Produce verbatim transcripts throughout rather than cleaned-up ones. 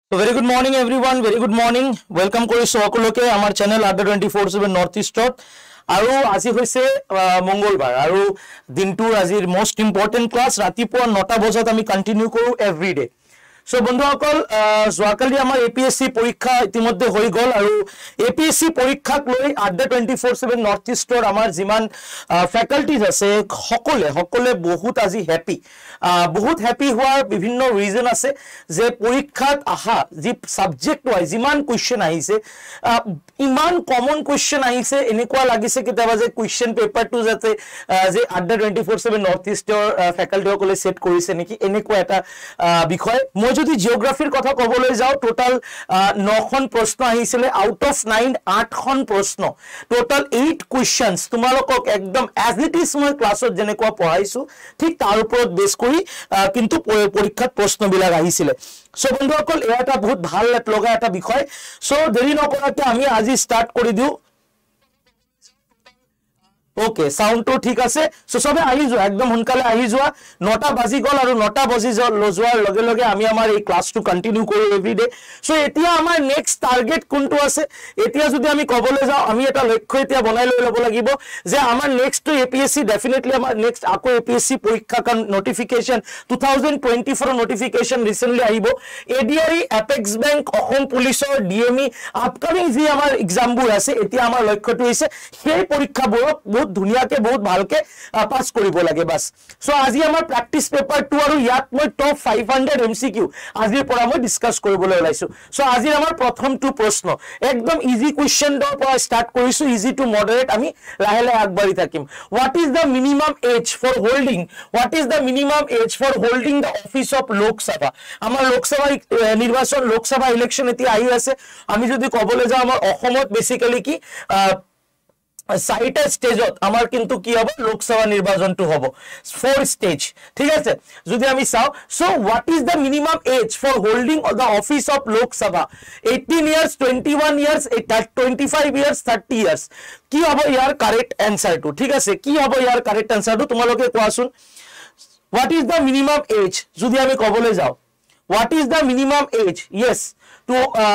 So very good morning everyone, very good morning. Welcome কৰিছো সকলোকে আমাৰ channel Adda twenty four seven north ইষ্টত। আৰু আজি হৈছে মঙ্গলবাৰ আৰু দিনটোৰ আজিৰ মোস্ট ইম্পৰ্টেন্ট ক্লাছ ৰাতিপুৱা নটা বজাত আমি কন্টিনিউ কৰো এভৰিডে। সো বন্ধুসকল যোৱাকালি আমাৰ এপিএসসি পৰীক্ষা ইতিমধ্যে হৈ গল আৰু এপিএসসি পৰীক্ষাক লৈ আড্ডা টুৱেণ্টি ফ'ৰ সেভেন নৰ্থ ইষ্টৰ আমাৰ যিমান ফেকাল্টিজ আছে সকলে সকলে বহুত আজি হ্যাপি বহুত হ্যাপি হোৱাৰ বিভিন্ন ৰিজন আছে যে পৰীক্ষাত আহা যি সাবজেক্ট ওয়াইজ ইমান কোৱেশ্চন আহিছে ইমান কমন কোৱেশ্চন আহিছে এনেকুৱা লাগিছে কেতিয়াবা যে কোৱেশ্চন পেপাৰটো যাতে যে Adda twenty four seven north ইষ্টৰ ফেকাল্টি সকলে সেট কৰিছে নেকি এনেকুৱা এটা বিষয়। মই যদি জিওগ্ৰাফিৰ কথা ক'বলৈ যাও টোটাল নখন প্ৰশ্ন আহিছিলে আউট অফ নাইন আঠখন প্ৰশ্ন টোটাল এইট কোৱেশ্চনস তোমালোকক একদম এজ ইট ইজ মই ক্লাছত যেনেকুৱা পঢ়াইছো ঠিক তাৰ ওপৰত বেছ কৰি কিন্তু পৰীক্ষাত প্ৰশ্নবিলাক আহিছিলে। সো বন্ধুসকল এটা বহুত ভাল লগা এটা বিষয়। সো দেৰি নকৰাকৈ আমি আজি স্টাৰ্ট কৰি দিও। ओके साउंड तो ठीक আছে। সো সবে আহি যোৱা একদম সোনকালে আহি যোৱা নটা বাজি গল আৰু নটা বাজি যোৱাৰ লগে লগে আমি আমাৰ এই ক্লাছটো কন্টিনিউ কৰো এভৰিডে। সো এতিয়া আমাৰ নেক্সট টাৰ্গেট কোনটো আছে এতিয়া যদি আমি কবলৈ যাও আমি এটা লক্ষ্য এতিয়া বনাই লৈ লব লাগিব যে আমাৰ নেক্সট টু এপিএসসি ডেফিনেটলি আমাৰ নেক্সট আকৌ এপিএসসি পৰীক্ষা কান notification two thousand twenty four notification recently আহিব। এডিআৰই এপেক্স বেংক অসম পুলিচৰ ডিএমই আপকামিং যি আমাৰ এক্সামবোৰ আছে এতিয়া আমাৰ লক্ষ্যটো হৈছে সেই পৰীক্ষাবোৰক বহুত ধুনিয়াকে বহুত ভালকে পাস কৰিব লাগে বাস। সো আজি আমাৰ প্ৰ্যাকটিস পেপাৰ টু আৰু ইয়াত মই টপ ফাইভ হাণ্ড্ৰেড এমসিকিউ আজিৰ পৰা মই ডিসকাস কৰিবলৈ ওলাইছো। সো আজি আমাৰ প্ৰথম টু প্ৰশ্ন একদম ইজি কোৱেশ্চনৰ পৰা স্টাৰ্ট কৰিছো ইজি টু মডাৰেট আমি লাহে লাহে আগবাঢ়ি থাকিম। What is the minimum age for holding what is the minimum age for holding the office of Lok Sabha. আমাৰ লোকসভা নিৰ্বাচন লোকসভা ইলেকশন এতিয়া আহি আছে। আমি যদি ক'বলৈ যাও আমাৰ অসমত বেসিক্যালি কি চাৰিটা স্টেজত আমাৰ কিন্তু কি হ'ব লোকসভা নিৰ্বাচনটো হ'ব ফ'ৰ স্টেজ ঠিক আছে যদি আমি চাও। So what is the minimum age for holding the office of Lok Sabha eighteen years twenty one years twenty five years thirty years কি হ'ব ইয়াৰ কাৰেক্ট এনসাৰটো ঠিক আছে কি হ'ব ইয়াৰ কাৰেক্ট এনসাৰটো তোমালোকে কোৱাচোন। What is the minimum age যদি আমি ক'বলৈ যাও what is the minimum age yes to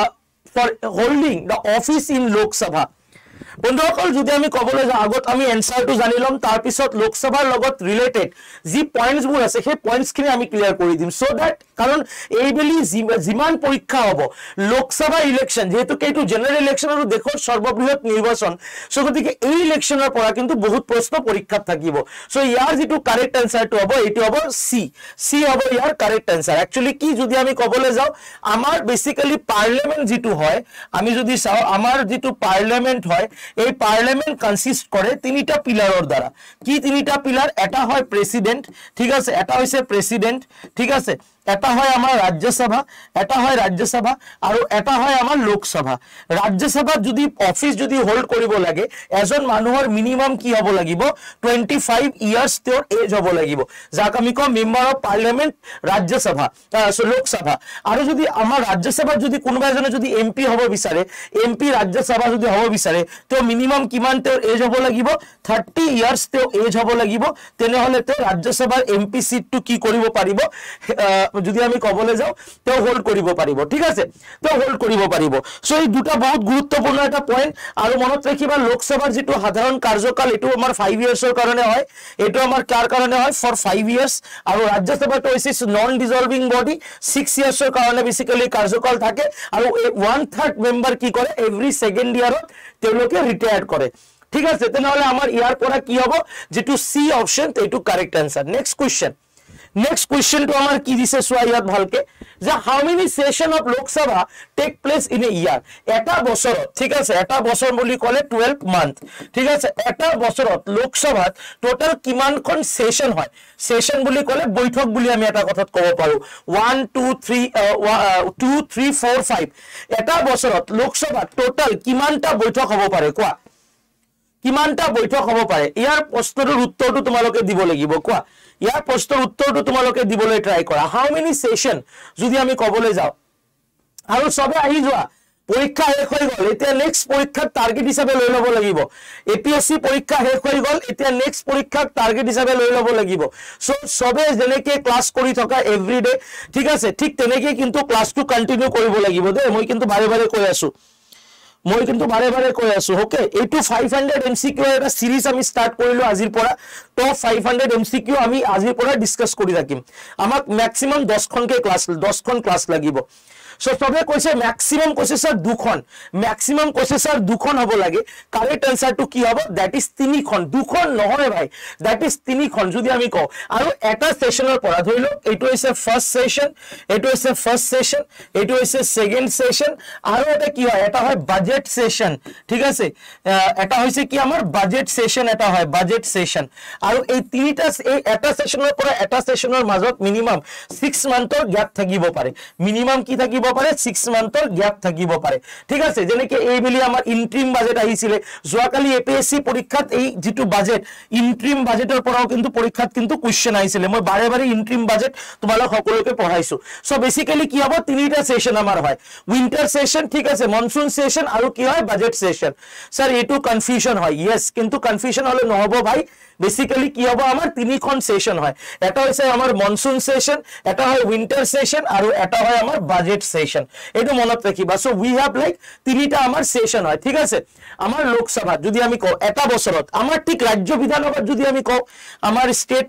for holding the office in Lok Sabha. বন্ধুসকল যদি আমি ক'বলৈ যাও আগত আমি এনসাৰটো জানি লম তাৰ পিছত লোকসভাৰ লগত ৰিলেটেড যি পইণ্টছবোৰ আছে সেই পইণ্টছখিনি আমি ক্লিয়াৰ কৰি দিম। সো দ্যাট কাৰণ এইবেলি যিমান পৰীক্ষা হ'ব লোকসভা ইলেকশন যেহেতু এইটো জেনাৰেল ইলেকশন আৰু দেশৰ সৰ্ববৃহৎ নিৰ্বাচন সো গতিকে এই ইলেকশনৰ পৰা কিন্তু বহুত প্ৰশ্ন পৰীক্ষাত থাকিব। সো ইয়াৰ যিটো কাৰেক্ট এনসাৰটো হ'ব এইটো হ'ব সি সি হ'ব ইয়াৰ কাৰেক্ট এনসাৰ। একচুয়ালি কি যদি আমি ক'বলৈ যাও আমাৰ বেসিক্যালি পাৰ্লিয়ামেন্ট যিটো হয় আমি যদি চাও আমাৰ যিটো পাৰ্লিয়ামেন্ট হয় এই পার্লামেন্ট কনসিস্ট করে তিনিটা পিলাৰৰ দ্বাৰা কি তিনিটা পিলাৰ এটা হয় প্ৰেসিডেন্ট ঠিক আছে এটা হৈছে প্ৰেসিডেন্ট ঠিক আছে এটা হয় আমাৰ ৰাজ্যসভা এটা হয় ৰাজ্যসভা আৰু এটা হয় আমাৰ লোকসভা। ৰাজ্যসভাত যদি অফিস যদি হোল্ড কৰিব লাগে এজন মানুহৰ মিনিমাম কি হ'ব লাগিব টুৱেণ্টি ফাইভ ইয়াৰ্স তেওঁৰ এজ হ'ব লাগিব যাক আমি কম member of parliament Rajya Sabha Lok Sabha. আৰু যদি আমাৰ ৰাজ্যসভাত যদি কোনোবা এজনে যদি এমপি হ'ব বিচাৰে এমপি ৰাজ্যসভা যদি হ'ব বিচাৰে তেওঁ মিনিমাম কিমান তেওঁৰ এজ হ'ব লাগিব থাৰ্টি ইয়াৰ্স তেওঁ এজ হ'ব লাগিব তেনেহলে তেওঁ ৰাজ্যসভাৰ এমপি সিটটো কি কৰিব পাৰিব যদি আমি ক'বলৈ যাও তেওঁ হোল্ড কৰিব পাৰিব ঠিক আছে তেওঁ হোল্ড কৰিব পাৰিব। সো এই দুটা বহুত গুৰুত্বপূৰ্ণ এটা পইণ্ট আৰু মনত ৰাখিবা লোকসভাৰ যিটো সাধাৰণ কাৰ্যকাল এটো আমাৰ ফাইভ ইয়াৰ্সৰ কাৰণে হয় এটো আমাৰ কাৰ কাৰণে হয় ফৰ ফাইভ ইয়াৰ্স আৰু ৰাজ্যসভাটো হৈছে নন ডিজলভিং বডি ছিক্স ইয়াৰ্সৰ কাৰণে বেসিক্যালি কাৰ্যকাল থাকে আৰু ওৱান থাৰ্ড মেম্বাৰ কি কৰে এভৰি সেকেন্ড ইয়াৰত তেওঁলোকে ৰিটায়াৰ কৰে ঠিক আছে। তেনেহলে আমাৰ ইয়াৰ পৰা কি হ'ব যেটো সি অপশন এইটো correct answer. Next question next question তো আমাৰ কি দিছে সোয়া ইয়াত ভালকে যে how many session of Lok Sabha take place in a year এটা বছৰত ঠিক আছে এটা বছৰ বুলি ক'লে টুৱেলভ মান্থ ঠিক আছে এটা বছৰত লোকসভাত টোটাল কিমানখন সেশন হয় সেশন বুলি ক'লে বৈঠক বুলি আমি এটা কথাত ক'ব পাৰো one two three two three four five এটা বছৰত লোকসভাত টোটাল কিমানটা বৈঠক হ'ব পাৰে কোৱা কিমানটা বৈঠক হ'ব পাৰে ইয়াৰ প্ৰশ্নটোৰ উত্তৰটো তোমালোকে দিব লাগিব কোৱা ইয়াৰ প্ৰশ্নৰ উত্তৰটো তোমালোকে দিবলৈ ট্ৰাই কৰা হাউ মেনি সেশন যদি আমি ক'বলৈ যাও আৰু সবে আহি যোৱা পৰীক্ষা শেষ হৈ গল এতিয়া নেক্সট পৰীক্ষাক টাৰ্গেট হিচাপে লৈ ল'ব লাগিব এপিএসসি পৰীক্ষা শেষ হৈ গল এতিয়া নেক্সট পৰীক্ষাক টাৰ্গেট হিচাপে লৈ ল'ব লাগিব সো সবে যেনেকে ক্লাস কৰি থকা এভৰিডে ঠিক আছে ঠিক তেনেকে কিন্তু ক্লাসটো কন্টিনিউ কৰিব লাগিব দে মই কিন্তু বাৰে বাৰে কৈ আছো মই কিন্তু বাৰে বাৰে কৈ আছো ওকে এইটো ফাইভ হাণ্ড্ৰেড এমসিকিউ এটা সিরিজ আমি স্টার্ট কৰিলো আজিৰ পৰা টপ ফাইভ হাণ্ড্ৰেড এমসিকিউ আমি আজিৰ পৰা ডিসকাস কৰি ৰাখিম আমাক ম্যাক্সিমাম দহ খনকে ক্লাস দহ খন ক্লাস লাগিব সো সবে কৈছে ম্যাক্সিমাম কৈছে স্যার দুখন ম্যাক্সিমাম কৈছে স্যার দুখন হ'ব লাগে কারেক্ট আনসারটো কি হ'ব দ্যাট ইজ তিনিখন দুখন নহয় ভাই দ্যাট ইজ তিনিখন যদি আমি কও আৰু এটা সেশনৰ পৰা ধৰিলো এইটো হৈছে ফার্স্ট সেশন এইটো হৈছে ফার্স্ট সেশন এইটো হৈছে সেকেন্ড সেশন আৰু এটা কি হয় এটা হয় বাজেট সেশন ঠিক আছে এটা হৈছে কি আমাৰ বাজেট সেশন এটা হয় বাজেট সেশন আৰু এই তিনিটা এই এটা সেশনৰ পৰা এটা সেশনৰ মাজত মিনিমাম ছিক্স মান্থৰ গ্যাপ থাকিব পাৰে মিনিমাম কি থাকিব পাৰে ছিক্স মান্থৰ গ্যাপ থাকিব পাৰে ঠিক আছে যেনেকে এই বুলি আমাৰ ইন্ট্রিম বাজেট আহিছিলে যোৱাকালি এপিএসসি পৰীক্ষাত এই যেটো বাজেট ইন্ট্রিম বাজেটৰ পৰাও কিন্তু পৰীক্ষাত কিন্তু কোৱেশ্চন আহিছিলে মই বাৰে বাৰে ইন্ট্রিম বাজেট তোমালোক সকলোকে পঢ়াইছো সো বেসিক্যালি কি হ'ব তিনিটা সেশন আমাৰ হয় উইন্টাৰ সেশন ঠিক আছে মনসুন সেশন আৰু কি হয় বাজেট সেশন স্যার এটো কনফিউজন হয় ইয়েস কিন্তু কনফিউজন হলে নহব ভাই বেসিক্যালি কি হ'ব আমাৰ তিনিখন সেশন হয় এটা হৈছে আমাৰ মনসুন সেশন এটা হয় উইন্টাৰ সেশন আৰু এটা হয় আমাৰ বাজেট সেশন এটো মনত ৰাখিবা সো উই হ্যাভ লাইক তিনিটা আমাৰ সেশন হয় ঠিক আছে আমাৰ লোকসভা যদি আমি কও এটা বছৰত আমাৰ ঠিক ৰাজ্য বিধানসভাত যদি আমি কও আমাৰ স্টেট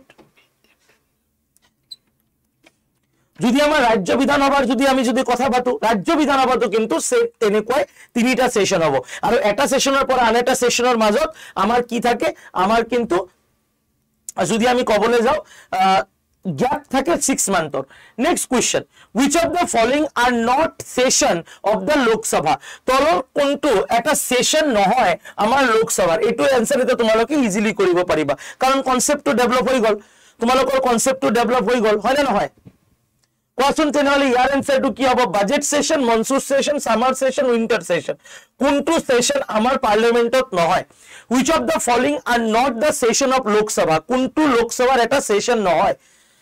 যদি আমাৰ ৰাজ্য বিধানসভাৰ যদি আমি যদি কথা পাতো ৰাজ্য বিধানসভাটো কিন্তু তেনেকৈ তিনিটা সেশন হ'ব আৰু এটা সেশনৰ পৰা আন এটা সেশনৰ মাজত আমাৰ কি থাকে আমাৰ কিন্তু যদি আমি কবলে যাও gap থাকে six month or next question which of the following are not session of the Lok Sabha তলৰ কোনটো এটা সেশন নহয় আমাৰ লোক সভাৰ এটো आंसर এটা তোমালোকে ইজিলি কৰিব পাৰিবা কাৰণ কনসেপ্টটো ডেভেলপ হৈ গল তোমালোকৰ কনসেপ্টটো ডেভেলপ হৈ গল হয় না নহয় কোৱেশ্চন তেনেহলে ইয়াৰ আনসাৰটো কি হ'ব budget session monsoon session summer session winter session কোনটো সেশন আমাৰ পাৰ্লিমেন্টত নহয় which of the following are not the session of Lok Sabha কোনটো লোক সভাৰ এটা সেশন নহয়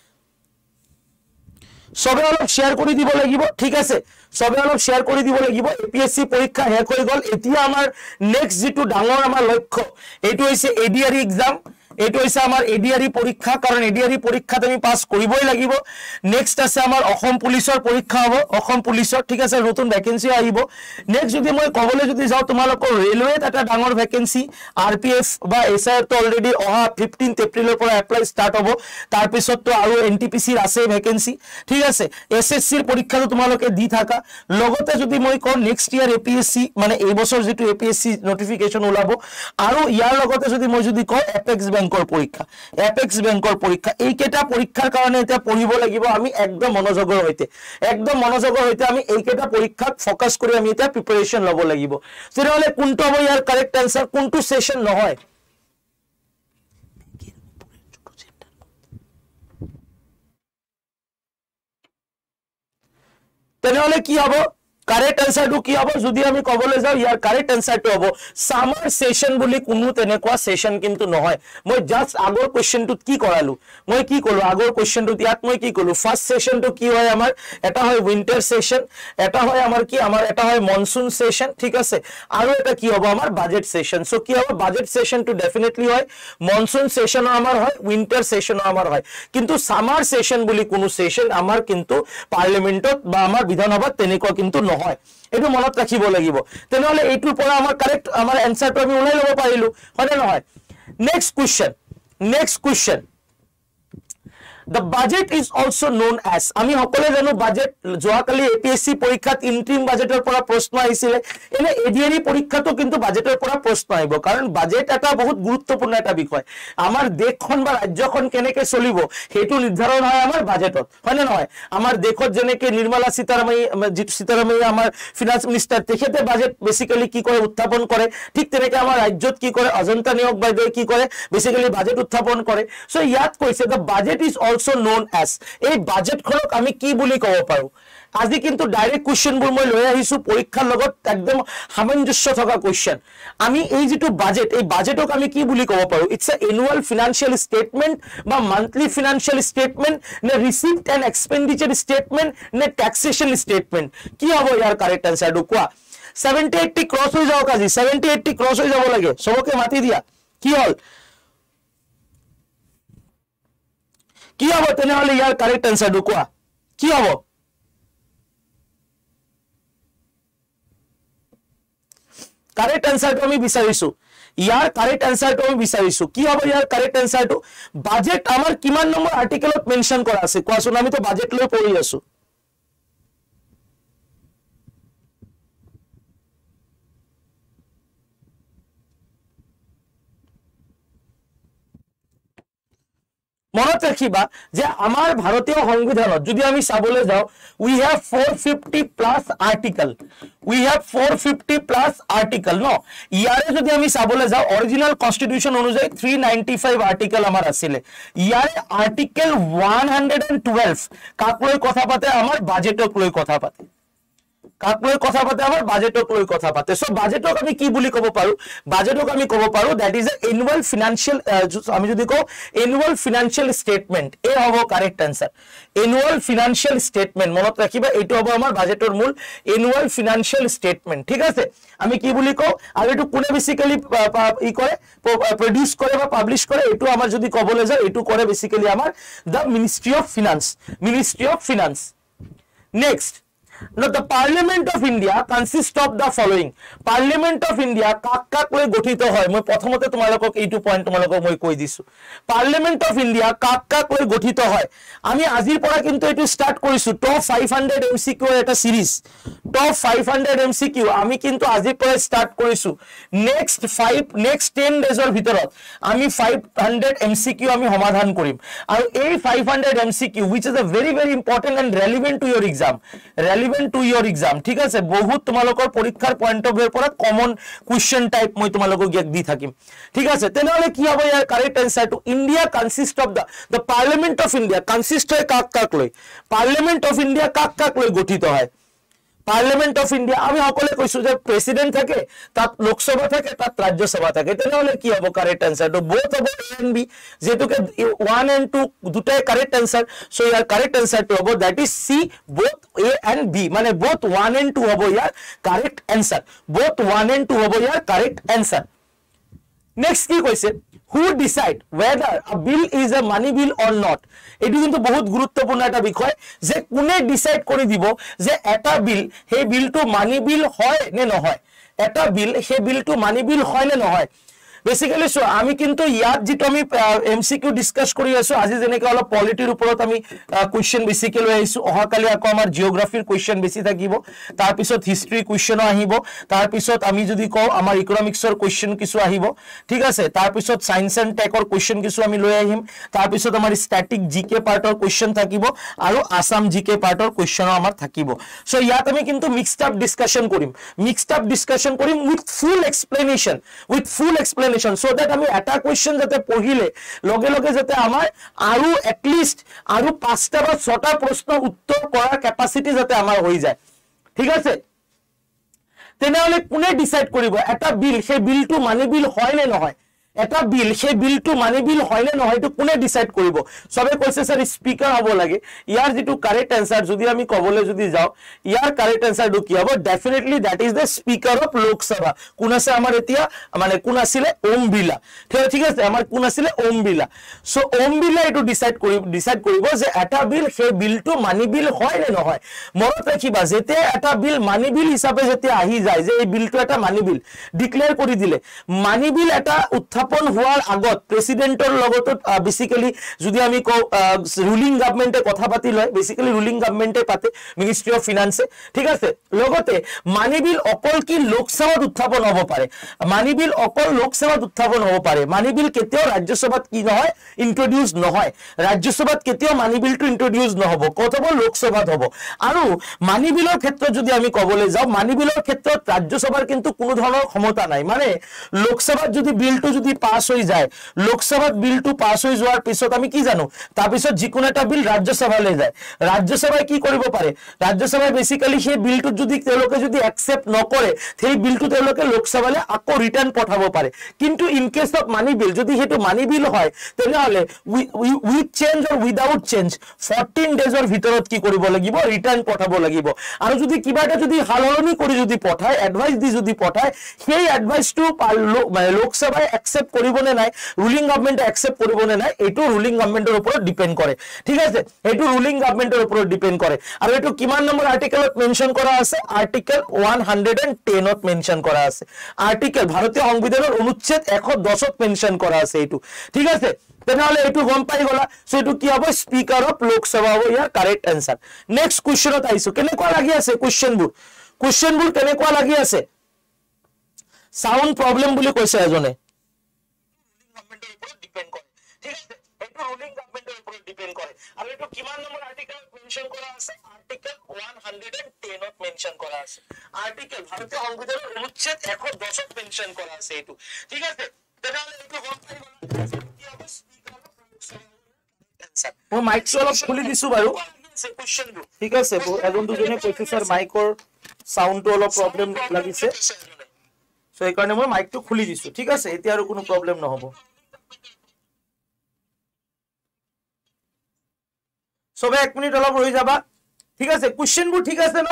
সবে অলপ শেয়ার কৰি দিব লাগিব ঠিক আছে সবে অলপ শেয়ার কৰি দিব লাগিব এপিএসসি পৰীক্ষা শেষ হৈ গল এতিয়া আমাৰ নেক্সট যেটো ডাঙৰ আমাৰ লক্ষ্য এটো হৈছে এডিআরই এক্সাম এটো হৈছে আমাৰ এডিআরই পৰীক্ষা কাৰণ এডিআরই পৰীক্ষাত আমি পাস কৰিবই লাগিব নেক্সট আছে আমাৰ অসম পুলিচৰ পৰীক্ষা হ'ব অসম পুলিচৰ ঠিক আছে নতুন ভ্যাকেন্সি আহিব নেক্সট যদি মই কবলে যদি যাও তোমালোকৰ ৰেলৱে এটা ডাঙৰ ভ্যাকেন্সি আরপিএফ বা এসআইআর তো অলৰেডি অহা ফিফটিন্থ এপ্ৰিলৰ পৰা এপ্লাই ষ্টাৰ্ট হ'ব তাৰ পিছত তো আৰু এনটিপিসিৰ আছে ভ্যাকেন্সি ঠিক আছে এসএসসিৰ পৰীক্ষাটো তোমালোকে দি থাকা লগতে যদি মই কও নেক্সট ইয়াৰ এপিএসসি মানে এই বছৰ যেটো এপিএসসি নোটিফিকেশন ওলাব আৰু ইয়াৰ লগতে যদি মই যদি কও এপেক্স বেংকৰ পৰীক্ষা এপেক্স বেংকৰ পৰীক্ষা এই কেটা পৰীক্ষাৰ কাৰণে এটা পঢ়িব লাগিব আমি একদম মনোযোগৰ হৈতে একদম মনোযোগৰ হৈতে আমি এই কেটা পৰীক্ষাত ফোকাস কৰি আমি এটা প্ৰিপাৰেচন লব লাগিব তেতিয়াহলে কোনটো হ'ব ইয়াৰ কারেক্ট आंसर কোনটো সেশন নহয় তেনেহলে কি হ'ব কারেক্ট आंसर টু কি হ'ব যদি আমি কবলে যাও ইয়াৰ কারেক্ট आंसर টু হ'ব সামার সেশন বুলি কোনো তেনেকুৱা সেশন কিন্তু নহয় মই জাস্ট আগৰ কোৱেশ্চনটো কি কৰালো মই কি কলো আগৰ কোৱেশ্চনটো ইয়াত মই কি কলো ফার্স্ট সেশনটো কি হয় আমাৰ এটা হয় উইন্টাৰ সেশন এটা হয় আমাৰ কি আমাৰ এটা হয় মনসুন সেশন ঠিক আছে আৰু এটা কি হ'ব আমাৰ বাজেট সেশন সো কি হ'ব বাজেট সেশনটো ডেফিনেটলি হয় মনসুন সেশন আমাৰ হয় উইন্টাৰ সেশন আমাৰ হয় কিন্তু সামার সেশন বুলি কোনো সেশন আমাৰ কিন্তু পাৰ্লিমেন্টত বা আমাৰ বিধানসভাত তেনেকুৱা কিন্তু নহয় এটো মনত ৰাখিব লাগিব তেনেহলে এইটোৰ পৰা আমাৰ কারেক্ট আমাৰ आंसरটো আমি উলাই লব পাৰিলো হয় নহয় next question next question The budget is also known as আমি সকলে জানো বাজেট যোৱাকালি এপিএসসি পৰীক্ষাত ইন্ট্রিম বাজেটৰ পৰা প্ৰশ্ন আহিছিলে এনে এডিআরই পৰীক্ষাটো কিন্তু বাজেটৰ পৰা প্ৰশ্ন আহিব কাৰণ বাজেট এটা বহুত গুৰুত্বপূৰ্ণ এটা বিষয় আমাৰ দেশখন বা ৰাজ্যখন কেনেকৈ চলিব হেতু নিৰ্ধাৰণ হয় আমাৰ বাজেটত হয় না নহয় আমাৰ দেশত যেনেকৈ নিৰ্মলা সীতাৰামন জিতু সীতাৰামন আমাৰ ফিনান্স মিনিষ্টাৰ তেখেতে বাজেট বেসিক্যালি কি কৰে উত্থাপন কৰে ঠিক তেনেকৈ আমাৰ ৰাজ্যত কি কৰে অজন্তা নিয়োগ বাইদেউ কি কৰে বেসিক্যালি বাজেট উত্থাপন কৰে সো ইয়াত কৈছে the budget is also known as এই বাজেট খনক আমি কি বুলি কব পাৰো আজি কিন্তু ডাইরেক্ট কোশ্চেন বোৰ মই লৈ আহিছো পৰীক্ষাৰ লগত একদম সামঞ্জস্য থকা কোশ্চেন আমি এই যেটো বাজেট এই বাজেটক আমি কি বুলি কব পাৰো it's a annual financial statement বা মান্থলি ফিনান্সিয়াল স্টেটমেন্ট নে রিসিপ্ট এন্ড এক্সপেন্ডিচার স্টেটমেন্ট নে ট্যাক্সেশন স্টেটমেন্ট কি হ'ব ইয়াৰ কারেক্ট आंसर কোৱা सेवेंटी एट्टी क्रॉस हो जाओ আজি सेवेंटी एट्टी क्रॉस हो যাব লাগে সবকে মাতি দিয়া কি হল কি হব তেনেহলে ইয়াৰ কারেক্ট आंसर দু কোৱা কি হব কারেক্ট आंसर তো আমি বিচাৰিছো ইয়াৰ কারেক্ট आंसर তো আমি বিচাৰিছো কি হব ইয়াৰ কারেক্ট आंसर তো বাজেট আমাৰ কিমান নম্বৰ আৰ্টিকেলত মেনশন কৰা আছে কোৱাচোন আমি তো বাজেট লৈ পঢ়ি আছো মনত ৰাখিবা যে আমাৰ ভাৰতীয় সংবিধানত যদি আমি চাবলৈ যাও we have four fifty plus article we have four fifty plus article no ইয়াৰে যদি আমি চাবলৈ যাও অৰিজিনাল কনস্টিটিউশন অনুযায়ী three ninety-five আৰ্টিকেল আমাৰ আছিল ইয়াৰে আৰ্টিকেল one twelve কাক লৈ কথা পাতে আমাৰ বাজেটক লৈ কথা পাতে কাক লৈ কথা পাতে আমাৰ বাজেটক লৈ কথা পাতে সো বাজেটক আমি কি বুলি কব পাৰো বাজেটক আমি কব পাৰো that is a annual financial আমি যদি কও এনুয়াল ফিনান্সিয়াল স্টেটমেন্ট এ হ'ব correct answer annual financial statement মনত ৰাখিবা এটো হ'ব আমাৰ বাজেটৰ মূল এনুয়াল ফিনান্সিয়াল স্টেটমেন্ট ঠিক আছে আমি কি বুলি কও আৰু এটো কোনে বেসিক্যালি ই কৰে প্ৰডিউস কৰে বা পাবলিশ কৰে এটো আমাৰ যদি কবলৈ যায় এটো কৰে বেসিক্যালি আমাৰ the ministry of finance ministry of finance next Now the Parliament of India consists of the following. Parliament of India কাক কাক লৈ গঠিত হয় মই প্ৰথমতে তোমালোকক এইটো পয়েন্ট তোমালোকক মই কৈ দিছো Parliament of India কাক কাক লৈ গঠিত হয় আমি আজিৰ পৰা কিন্তু এটো স্টার্ট কৰিছো top five hundred M C Q এর এটা series top five hundred M C Q আমি কিন্তু আজিৰ পৰা স্টার্ট কৰিছো নেক্সট five নেক্সট ten ডেজৰ ভিতৰত আমি five hundred M C Q আমি সমাধান কৰিম আৰু এই five hundred M C Q which is a very very important and relevant to your exam relevant to your exam ঠিক আছে বহুত তোমালোকৰ পৰীক্ষাৰ পয়েন্ট অফ ভিউৰ পৰা কমন কোৱেশ্চন টাইপ মই তোমালোকক ইয়াক দি থাকিম ঠিক আছে তেনেহলে কি হ'ব ইয়াৰ কারেক্ট आंसर টু India consist of the the parliament of India consist হয় কাক কাক লৈ পার্লামেন্ট অফ ইন্ডিয়া কাক কাক লৈ গঠিত হয় পার্লামেন্ট অফ ইন্ডিয়া আমি সকলে কৈছো যে প্রেসিডেন্ট থাকে তাত লোকসভা থাকে তাত রাজ্যসভা থাকে তেনেহলে কি হ'ব কারেক্ট आंसर তো both হ'ব A and B যেতুকে one and two দুটাই কারেক্ট आंसर সো ইয়াৰ কারেক্ট आंसर তো হ'ব that is C both A and B মানে both one and two হ'ব ইয়াৰ correct answer both one and two হ'ব ইয়াৰ কারেক্ট आंसर নেক্সট কি কৈছে who decide whether a bill is a money bill or not এটো কিন্তু বহুত গুৰুত্বপূৰ্ণ এটা বিষয় যে কোনে ডিসাইড কৰি দিব যে এটা বিল হে বিলটো মানি বিল হয় নে নহয় এটা বিল হে বিলটো মানি বিল হয় নে নহয় বেসিক্যালি সো আমি কিন্তু ইয়াত যেটো আমি এমসিকিউ ডিসকাস কৰি আছো আজি যেনেকৈ অলপ পলিটিৰ ওপৰত আমি কোৱেশ্চন বেসিক্যালি লৈ আইছো অহাকালি আকৌ আমাৰ জিওগ্ৰাফিৰ কোৱেশ্চন বেছি থাকিব তাৰ পিছত হিষ্ট্ৰি কোৱেশ্চনো আহিব তাৰ পিছত আমি যদি কও আমাৰ ইকোনমিক্সৰ কোৱেশ্চন কিছু আহিব ঠিক আছে তাৰ পিছত সায়েন্স এন্ড টেকৰ কোৱেশ্চন কিছু আমি লৈ আহিম তাৰ পিছত আমাৰ স্ট্যাটিক জিকে পাৰ্টৰ কোৱেশ্চন থাকিব আৰু আসাম জিকে পাৰ্টৰ কোৱেশ্চনো আমাৰ থাকিব সো ইয়াত আমি কিন্তু মিক্সড আপ ডিসকাশন কৰিম মিক্সড আপ ডিসকাশন কৰিম with full explanation with full explanation so that আমি এটা কোৱেশ্চন যাতে পঢ়িলে লগে লগে যাতে আমাৰ আৰু এট লিস্ট আৰু পাঁচটা বা ছটা প্ৰশ্ন উত্তৰ কৰাৰ ক্যাপাসিটি যাতে আমাৰ হৈ যায় ঠিক আছে তেনেহলে কোনে ডিসাইড কৰিব এটা বিল সেই বিলটো মানি বিল হয় নে নহয় এটা বিল সেই বিলটো মানি বিল হয় নে নহয় তো কোনে ডিসাইড কৰিব সবে কৈছে স্যার স্পিকাৰ হ'ব লাগে ইয়াৰ যেটো কারেক্ট आंसर যদি আমি কবলে যদি যাও ইয়াৰ কারেক্ট आंसर দু কি হ'ব definitely that is the speaker of Lok Sabha কোন আছে আমাৰ এতিয়া মানে কোন আছিল ওম বিলা ঠিক আছে আমাৰ কোন আছিল ওম বিলা সো ওম বিলা এটো ডিসাইড কৰিব ডিসাইড কৰিব যে এটা বিল সেই বিলটো মানি বিল হয় নে নহয় মনত ৰাখিবা যেতে এটা বিল মানি বিল হিচাপে যেতে আহি যায় যে এই বিলটো এটা মানি বিল ডিক্লেয়াৰ কৰি দিলে মানি বিল এটা উত্থাপন হোৱাৰ আগত প্ৰেসিডেন্টৰ লগত বেসিক্যালি যদি আমি কও রুলিং গভর্নমেন্টে কথা পাতি লয় বেসিক্যালি রুলিং গভর্নমেন্টে পাতে মিনিস্ট্রি অফ ফিনান্সে ঠিক আছে লগতে মানি বিল অকল কি লোকসভাত উত্থাপন হ'ব পাৰে মানি বিল অকল লোকসভাত উত্থাপন হ'ব পাৰে মানি বিল কেতিয়াও ৰাজ্যসভাত কি নহয় ইন্ট্ৰোডিউস নহয় ৰাজ্যসভাত কেতিয়াও মানি বিলটো ইন্ট্ৰোডিউস নহব কত হ'ব লোকসভাত হ'ব আৰু মানি বিলৰ ক্ষেত্ৰত যদি আমি কবলৈ যাও মানি বিলৰ ক্ষেত্ৰত ৰাজ্যসভাৰ কিন্তু কোনো ধৰণৰ ক্ষমতা নাই মানে লোকসভাত যদি বিলটো যদি যদি পাস হৈ যায় লোকসভাত বিলটো পাস হৈ যোৱাৰ পিছত আমি কি জানো তাৰ পিছত যিকোনো এটা বিল ৰাজ্যসভালৈ যায় ৰাজ্যসভাই কি কৰিব পাৰে ৰাজ্যসভাই বেসিক্যালি সেই বিলটো যদি তেওঁলোকে যদি একসেপ্ট নকৰে সেই বিলটো তেওঁলোকে লোকসভালৈ আকৌ ৰিটাৰ্ন পঠাব পাৰে কিন্তু in case of money bill যদি হেতু মানি বিল হয় তেনেহলে with change or without change fourteen ডেজৰ ভিতৰত কি কৰিব লাগিব ৰিটাৰ্ন পঠাব লাগিব আৰু যদি কিবা এটা যদি হালহলনি কৰি যদি পঠায় এডভাইস দি যদি পঠায় সেই এডভাইসটো লোকসভাই একসেপ্ট কৰিব নে নাই রুলিং গভর্নমেন্টে একসেপ্ট কৰিব নে নাই এটো রুলিং গভর্নমেন্টের উপর ডিপেন্ড করে ঠিক আছে এটো রুলিং গভর্নমেন্টের উপর ডিপেন্ড করে আৰু এটো কিমান নম্বৰ আৰ্টিকেলত মেনশন কৰা আছে আৰ্টিকেল one ten ত মেনশন কৰা আছে আৰ্টিকেল ভাৰতীয় সংবিধানৰ অনুচ্ছেদ one ten ত মেনশন কৰা আছে এটো ঠিক আছে তেনেহলে এটো গম পাই গলা সো এটো কি হ'ব স্পিকাৰ অফ লোকসভা হ'ব ইয়াৰ কাৰেক্ট আনসাৰ নেক্সট কোৱেশ্চনত আইছো কেনেকুৱা লাগি আছে কোৱেশ্চনবোৰ কোৱেশ্চনবোৰ কেনেকুৱা লাগি আছে সাউন্ড প্রবলেম বুলি কৈছে এজনে গভর্নমেন্টের উপর ডিপেন্ড করে ঠিক আছে এটো রুলিং গভর্নমেন্টের উপর ডিপেন্ড করে আর এটো কিমান নম্বৰ আর্টিকেল মেনশন করা আছে আর্টিকেল one ten ত মেনশন করা আছে আর্টিকেল ভারতীয় সংবিধানের অনুচ্ছেদ one ten ত মেনশন করা আছে এটো ঠিক আছে তাহলে এটো গম পাই গলা কি হবে স্পিকার অফ লোকসভা আনসার মই মাইকটো অলপ খুলি দিছো বাৰু কোৱেশ্চনবোৰ ঠিক আছে এজন দুজনে কৈছে স্যার মাইকৰ সাউন্ডটো অলপ প্ৰবলেম লাগিছে সো এই কারণে মই মাইকটো খুলি দিছো ঠিক আছে এতিয়া আৰু কোনো প্ৰবলেম নহব সবে এক মিনিট অলপ ৰৈ যাবা ঠিক আছে কোৱেশ্চনবোৰ ঠিক আছে ন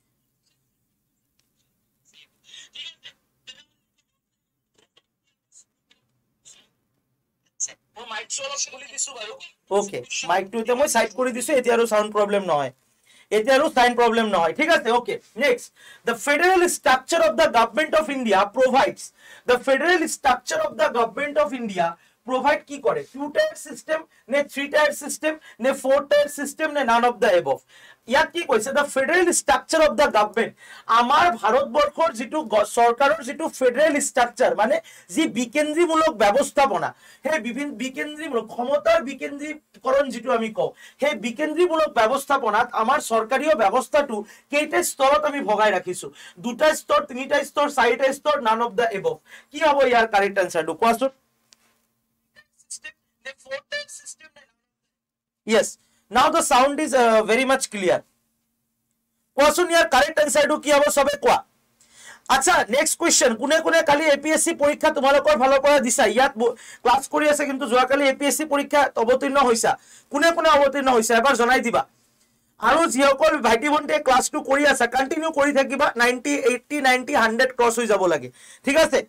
মই মাইকটো অলপ খুলি দিছো বাৰু ওকে মাইকটো এতিয়া মই সাইড কৰি দিছো এতিয়া আৰু সাউন্ড প্ৰবলেম নহয় এতিয়াৰো সাইন প্রবলেম নহয় ঠিক আছে okay next the federal structure of the government of India provides the federal structure of the government of India provide কি করে two tier system নে three tier system নে four tier system নে none of the above ইয়াত কি কৈছে the federal structure of the government আমাৰ ভাৰতবৰ্ষৰ যেটো সৰকাৰৰ যেটো ফেডাৰেল স্ট্ৰাকচাৰ মানে যি বিকেন্দ্ৰীমূলক ব্যৱস্থাপনা হে বিভিন্ন বিকেন্দ্ৰীমূলক ক্ষমতাৰ বিকেন্দ্ৰীকৰণ যেটো আমি কও হে বিকেন্দ্ৰীমূলক ব্যৱস্থাপনাত আমাৰ সৰকাৰীয় ব্যৱস্থাটো কেইটা স্তৰত আমি ভগাই ৰাখিছো দুটা স্তৰ তিনিটা স্তৰ চাৰিটা স্তৰ none of the above কি হ'ব ইয়াৰ কাৰেক্ট আনসাৰটো কোৱাচোন system the four tier system yes now the sound is uh, very much clear কোৱাচোন ইয়াৰ কাৰেক্ট আনসাৰটো কি হ'ব সবে কোৱা আচ্ছা নেক্সট কোৱেশ্চন কোনে কোনে কালি এপিএসসি পৰীক্ষা তোমালোকৰ ভালৰ পৰা দিছা ইয়াত ক্লাস কৰি আছে কিন্তু যোৱা কালি এপিএসসি পৰীক্ষা অৱতীৰ্ণ হৈছা কোনে কোনে অৱতীৰ্ণ হৈছা এবাৰ জনাই দিবা আৰু যিসকল ভাইটি ভণ্টিয়ে ক্লাসটো কৰি আছে কন্টিনিউ কৰি থাকিবা ninety eighty ninety one hundred cross হৈ যাব লাগে ঠিক আছে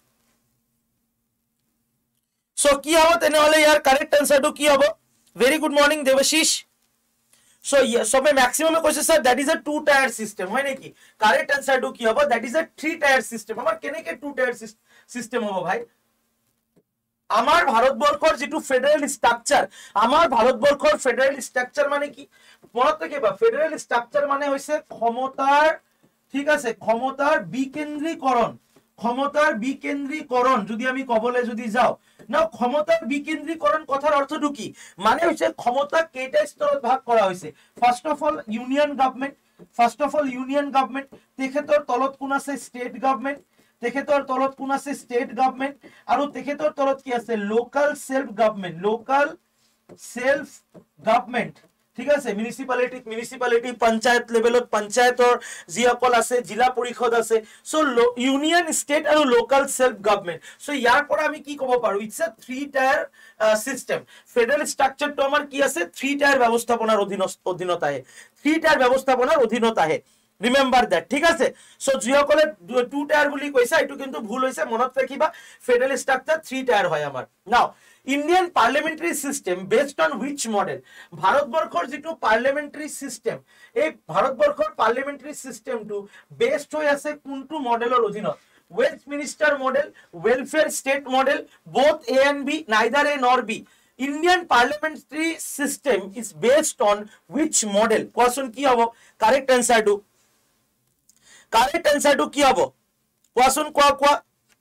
সো কি হ'ব তেনেহলে ইয়াৰ কাৰেক্ট আনসাৰটো কি হ'ব very good morning Debashish so সবে ম্যাক্সিমামে কৈছে sir that is a two tier system হয় নাকি কারেক্ট আনসারটো কি হ'ব that is a three tier system আমাৰ কেনেকে টু টায়ার সিস্টেম হ'ব ভাই আমাৰ ভাৰতবৰ্ষৰ যেটো ফেডাৰেল স্ট্ৰাকচাৰ আমাৰ ভাৰতবৰ্ষৰ ফেডাৰেল স্ট্ৰাকচাৰ মানে কি মনত ৰাখিবা ফেডাৰেল স্ট্ৰাকচাৰ মানে হৈছে ক্ষমতাৰ ঠিক আছে ক্ষমতাৰ বিকেন্দ্ৰীকৰণ ক্ষমতাৰ বিকেন্দ্ৰীকৰণ যদি আমি কবলে যদি যাও না ক্ষমতাৰ বিকেন্দ্ৰীকৰণ কথাৰ অৰ্থটো কি মানে হৈছে ক্ষমতা কেইটা স্তৰত ভাগ কৰা হৈছে first of all union government first of all union government তেখেতৰ তলত কোন আছে স্টেট গভর্নমেন্ট তেখেতৰ তলত কোন আছে স্টেট গভর্নমেন্ট আৰু তেখেতৰ তলত কি আছে local self government local self government ঠিক আছে মিউনিসিপালিটি মিউনিসিপালিটি পঞ্চায়ত লেভেলত পঞ্চায়তৰ যিসকল আছে জিলা পৰিষদ আছে সো ইউনিয়ন স্টেট আৰু লোকাল সেলফ গভর্নমেন্ট সো ইয়াৰ পৰা আমি কি ক'ব পাৰো it's a three tier system federal স্ট্রাকচারটো আমাৰ কি আছে থ্রি টায়ার ব্যৱস্থাপনাৰ অধীনত আহে থ্রি টায়ার ব্যৱস্থাপনাৰ অধীনত আহে রিমেম্বার দ্যাট ঠিক আছে সো যিসকলে টু টায়ার বুলি কৈছে এটো কিন্তু ভুল হৈছে মনত ৰাখিবা ফেডারেল স্ট্রাকচার থ্রি টায়ার হয় আমাৰ নাও Indian parliamentary system based on which model ভাৰতবৰ্ষৰ যেটো parliamentary system এই ভাৰতবৰ্ষৰ parliamentary system টো based হৈ আছে কোনটো মডেলৰ অধীনত Westminster model welfare state model both A and B neither A nor B Indian parliamentary system is based on which model কোৱাচোন কি হ'ব কারেক্ট আনসাৰটো কারেক্ট আনসাৰটো কি হ'ব কোৱাচোন কোৱা কোৱা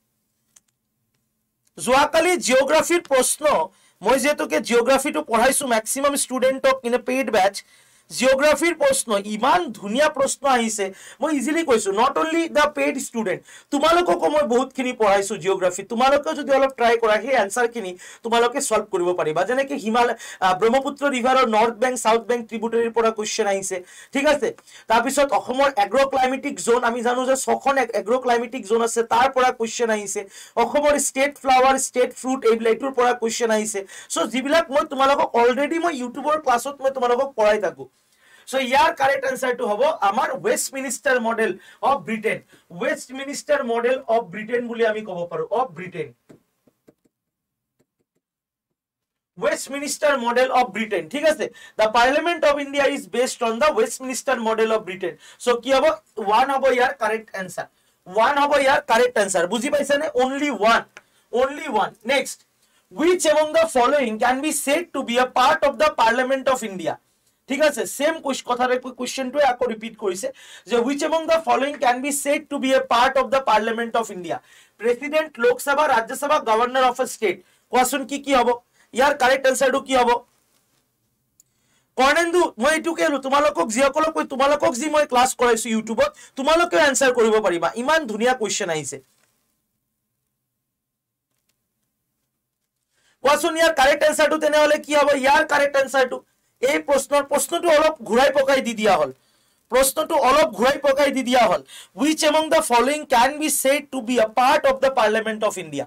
যোৱাকালি জিওগ্ৰাফিৰ প্ৰশ্ন মই যেতুকে জিওগ্ৰাফিটো পঢ়াইছো ম্যাক্সিমাম ষ্টুডেন্টক ইন এ পেইড ব্যাচ জিওগ্ৰাফিৰ প্ৰশ্ন ইমান ধুনীয়া প্ৰশ্ন আহিছে মই ইজিলি কৈছো not only the paid student তোমালোককো মই বহুতখিনি পঢ়াইছো জিওগ্ৰাফি তোমালোকে যদি অলপ ট্ৰাই কৰা সেই আনসাৰখিনি তোমালোকে সলভ কৰিব পাৰিবা যেনেকৈ হিমালয় ব্ৰহ্মপুত্ৰ ৰিভাৰৰ নৰ্থ বেংক সাউথ বেংক ট্ৰিবিউটাৰীৰ পৰা কোৱেশ্চন আহিছে ঠিক আছে তাৰ পিছত অসমৰ এগ্ৰো ক্লাইমেটিক জোন আমি জানো যে ছখন এগ্ৰো ক্লাইমেটিক জোন আছে তাৰ পৰা কোৱেশ্চন আহিছে অসমৰ ষ্টেট ফ্লাৱাৰ ষ্টেট ফ্ৰুট এইবিলাকৰ পৰা কোৱেশ্চন আহিছে সো যিবিলাক মই তোমালোকক অলৰেডি মই ইউটিউবৰ ক্লাছত মই তোমালোকক পঢ়াই থাকো So here correct answer to hobo amar Westminster model of Britain. Westminster model of Britain boli ami kobo paru of Britain. Westminster model of Britain. ঠিক আছে the Parliament of India is based on the Westminster model of Britain. So কি hobo one hobo here correct answer. one hobo here correct answer. বুঝি পাইছা নে only one. Only one. Next, which among the following can be said to be a part of the Parliament of India? ঠিক আছে same কথার কোশ্চেনটো আকৌ repeat কৰিছে যে which among the following can be said to be a part of the Parliament of India? President, Lok Sabha, Rajya Sabha, Governor of a state. কোৱাচোন কি কি হ'ব ইয়াৰ কারেক্ট আনসারটো কি হ'ব কৰ্ণেন্দু মই এটু কেলো তোমালোকক জিসকলক কৈ তোমালোকক জি মই ক্লাস কৰাইছো ইউটিউবত তোমালোকে আনসার কৰিব পাৰিবা ইমান ধুনীয়া কোশ্চেন আহিছে কোৱাচোন ইয়াৰ কারেক্ট আনসারটো তেনেহলে কি হ'ব ইয়াৰ কারেক্ট আনসারটো এই প্ৰশ্নৰ প্ৰশ্নটো অলপ ঘুৰাই পকাই দি দিয়া হল প্ৰশ্নটো অলপ ঘুৰাই পকাই দি দিয়া হল which among the following can be said to be a part of the Parliament of India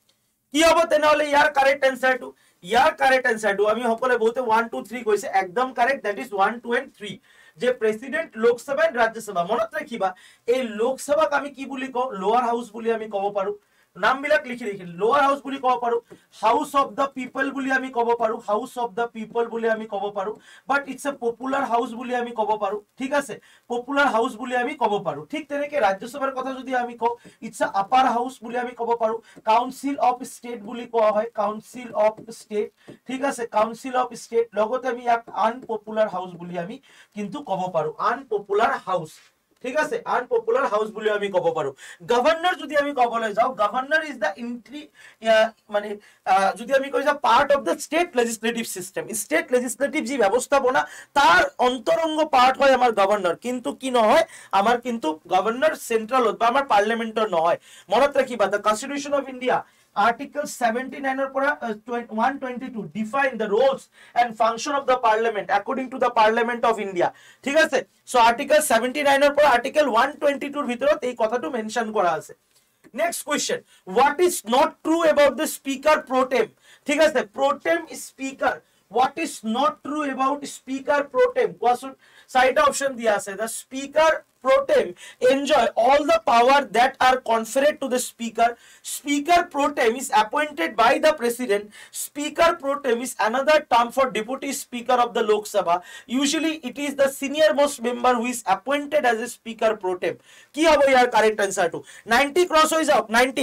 কি হ'ব তেনেহলে ইয়াৰ কারেক্ট আনসারটো ইয়াৰ কারেক্ট আনসারটো আমি সকলে বহুতে one two three কৈছে একদম correct that is one two and three যে প্রেসিডেন্ট লোকসভা এন্ড রাজ্যসভা মনত ৰাখিবা এই লোকসভাক আমি কি বুলি কও লোৱাৰ হাউস বুলি আমি কব পাৰো নাম বিলাক লিখি লিখি লোৱাৰ হাউস বুলি কব পাৰো হাউস অফ দা পিপল বুলি আমি কব পাৰো হাউস অফ দা পিপল বুলি আমি কব পাৰো বাট ইটস এ পপুলার হাউস বুলি আমি কব পাৰো ঠিক আছে পপুলার হাউস বুলি আমি কব পাৰো ঠিক তেনেকে ৰাজ্যসভাৰ কথা যদি আমি কও ইটস এ আপার হাউস বুলি আমি কব পাৰো কাউন্সিল অফ স্টেট বুলি কোৱা হয় কাউন্সিল অফ স্টেট ঠিক আছে কাউন্সিল অফ স্টেট লগতে আমি ইয়াক আনপপুলার হাউস বুলি আমি কিন্তু কব পাৰো আনপপুলার হাউস ঠিক আছে আনপপুলার হাউস বুলি আমি কব পাৰো গভর্নর যদি আমি কবলৈ যাও গভর্নর ইজ দা এন্ট্রি মানে যদি আমি কই যা part of the state legislative system state legislative জি ব্যবস্থাপনা তার অন্তরঙ্গ পার্ট হয় আমার গভর্নর কিন্তু কি নহয় আমার কিন্তু গভর্নর সেন্ট্রাল বা আমার পার্লামেন্টর নহয় মনত রাখিবা the constitution of India Article seventy-nine or one twenty-two define the roles and function of the parliament according to the Parliament of India ঠিক আছে so article seventy-nine or article one twenty-two ভিতৰত এই কথাটো মেনশন কৰা আছে next question what is not true about the speaker pro tem ঠিক আছে pro tem speaker what is not true about speaker pro tem কোৱাচোন চাৰিটা অপশন দিয়া আছে the speaker pro tem enjoy all the power that are conferred to the speaker speaker pro tem is appointed by the president speaker pro tem is another term for deputy speaker of the Lok Sabha usually it is the senior most member who is appointed as a speaker pro tem কি হবে ইয়াৰ correct answer টু ninety cross হৈ যাওক ninety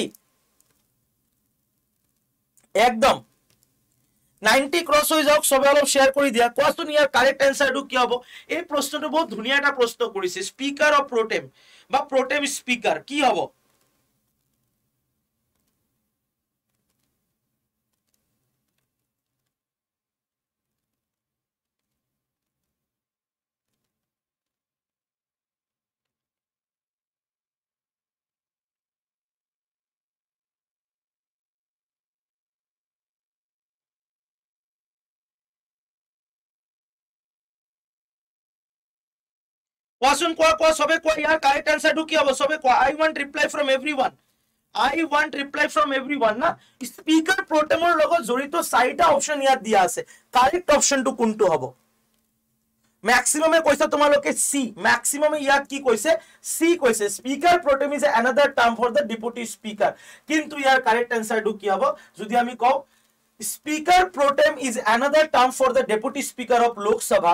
একদম ninety cross হৈ যাওক সবে অলপ শেয়ার কৰি দিয়া কোৱাচোন ইয়াৰ কারেক্ট আনসারটো কি হ'ব এই প্ৰশ্নটো বহুত ধুনীয়া এটা প্ৰশ্ন কৰিছে স্পিকাৰ অফ প্ৰোটেম বা প্ৰোটেম স্পিকাৰ কি হ'ব কোৱাচোন কোৱা কোৱা সবে কোৱা ইয়াৰ কারেক্ট আনসারটো কি হ'ব সবে কোৱা I want reply from everyone I want reply from everyone না স্পিকাৰ প্ৰোটেমৰ লগত জড়িত চাৰিটা অপশন ইয়াত দিয়া আছে কারেক্ট অপশনটো কোনটো হ'ব ম্যাক্সিমামে কৈছে তোমালোকে সি ম্যাক্সিমামে ইয়াত কি কৈছে সি কৈছে speaker pro tem is another term for the deputy speaker কিন্তু ইয়াৰ কারেক্ট আনসারটো কি হ'ব যদি আমি কও speaker pro tem is another term for the deputy speaker of Lok Sabha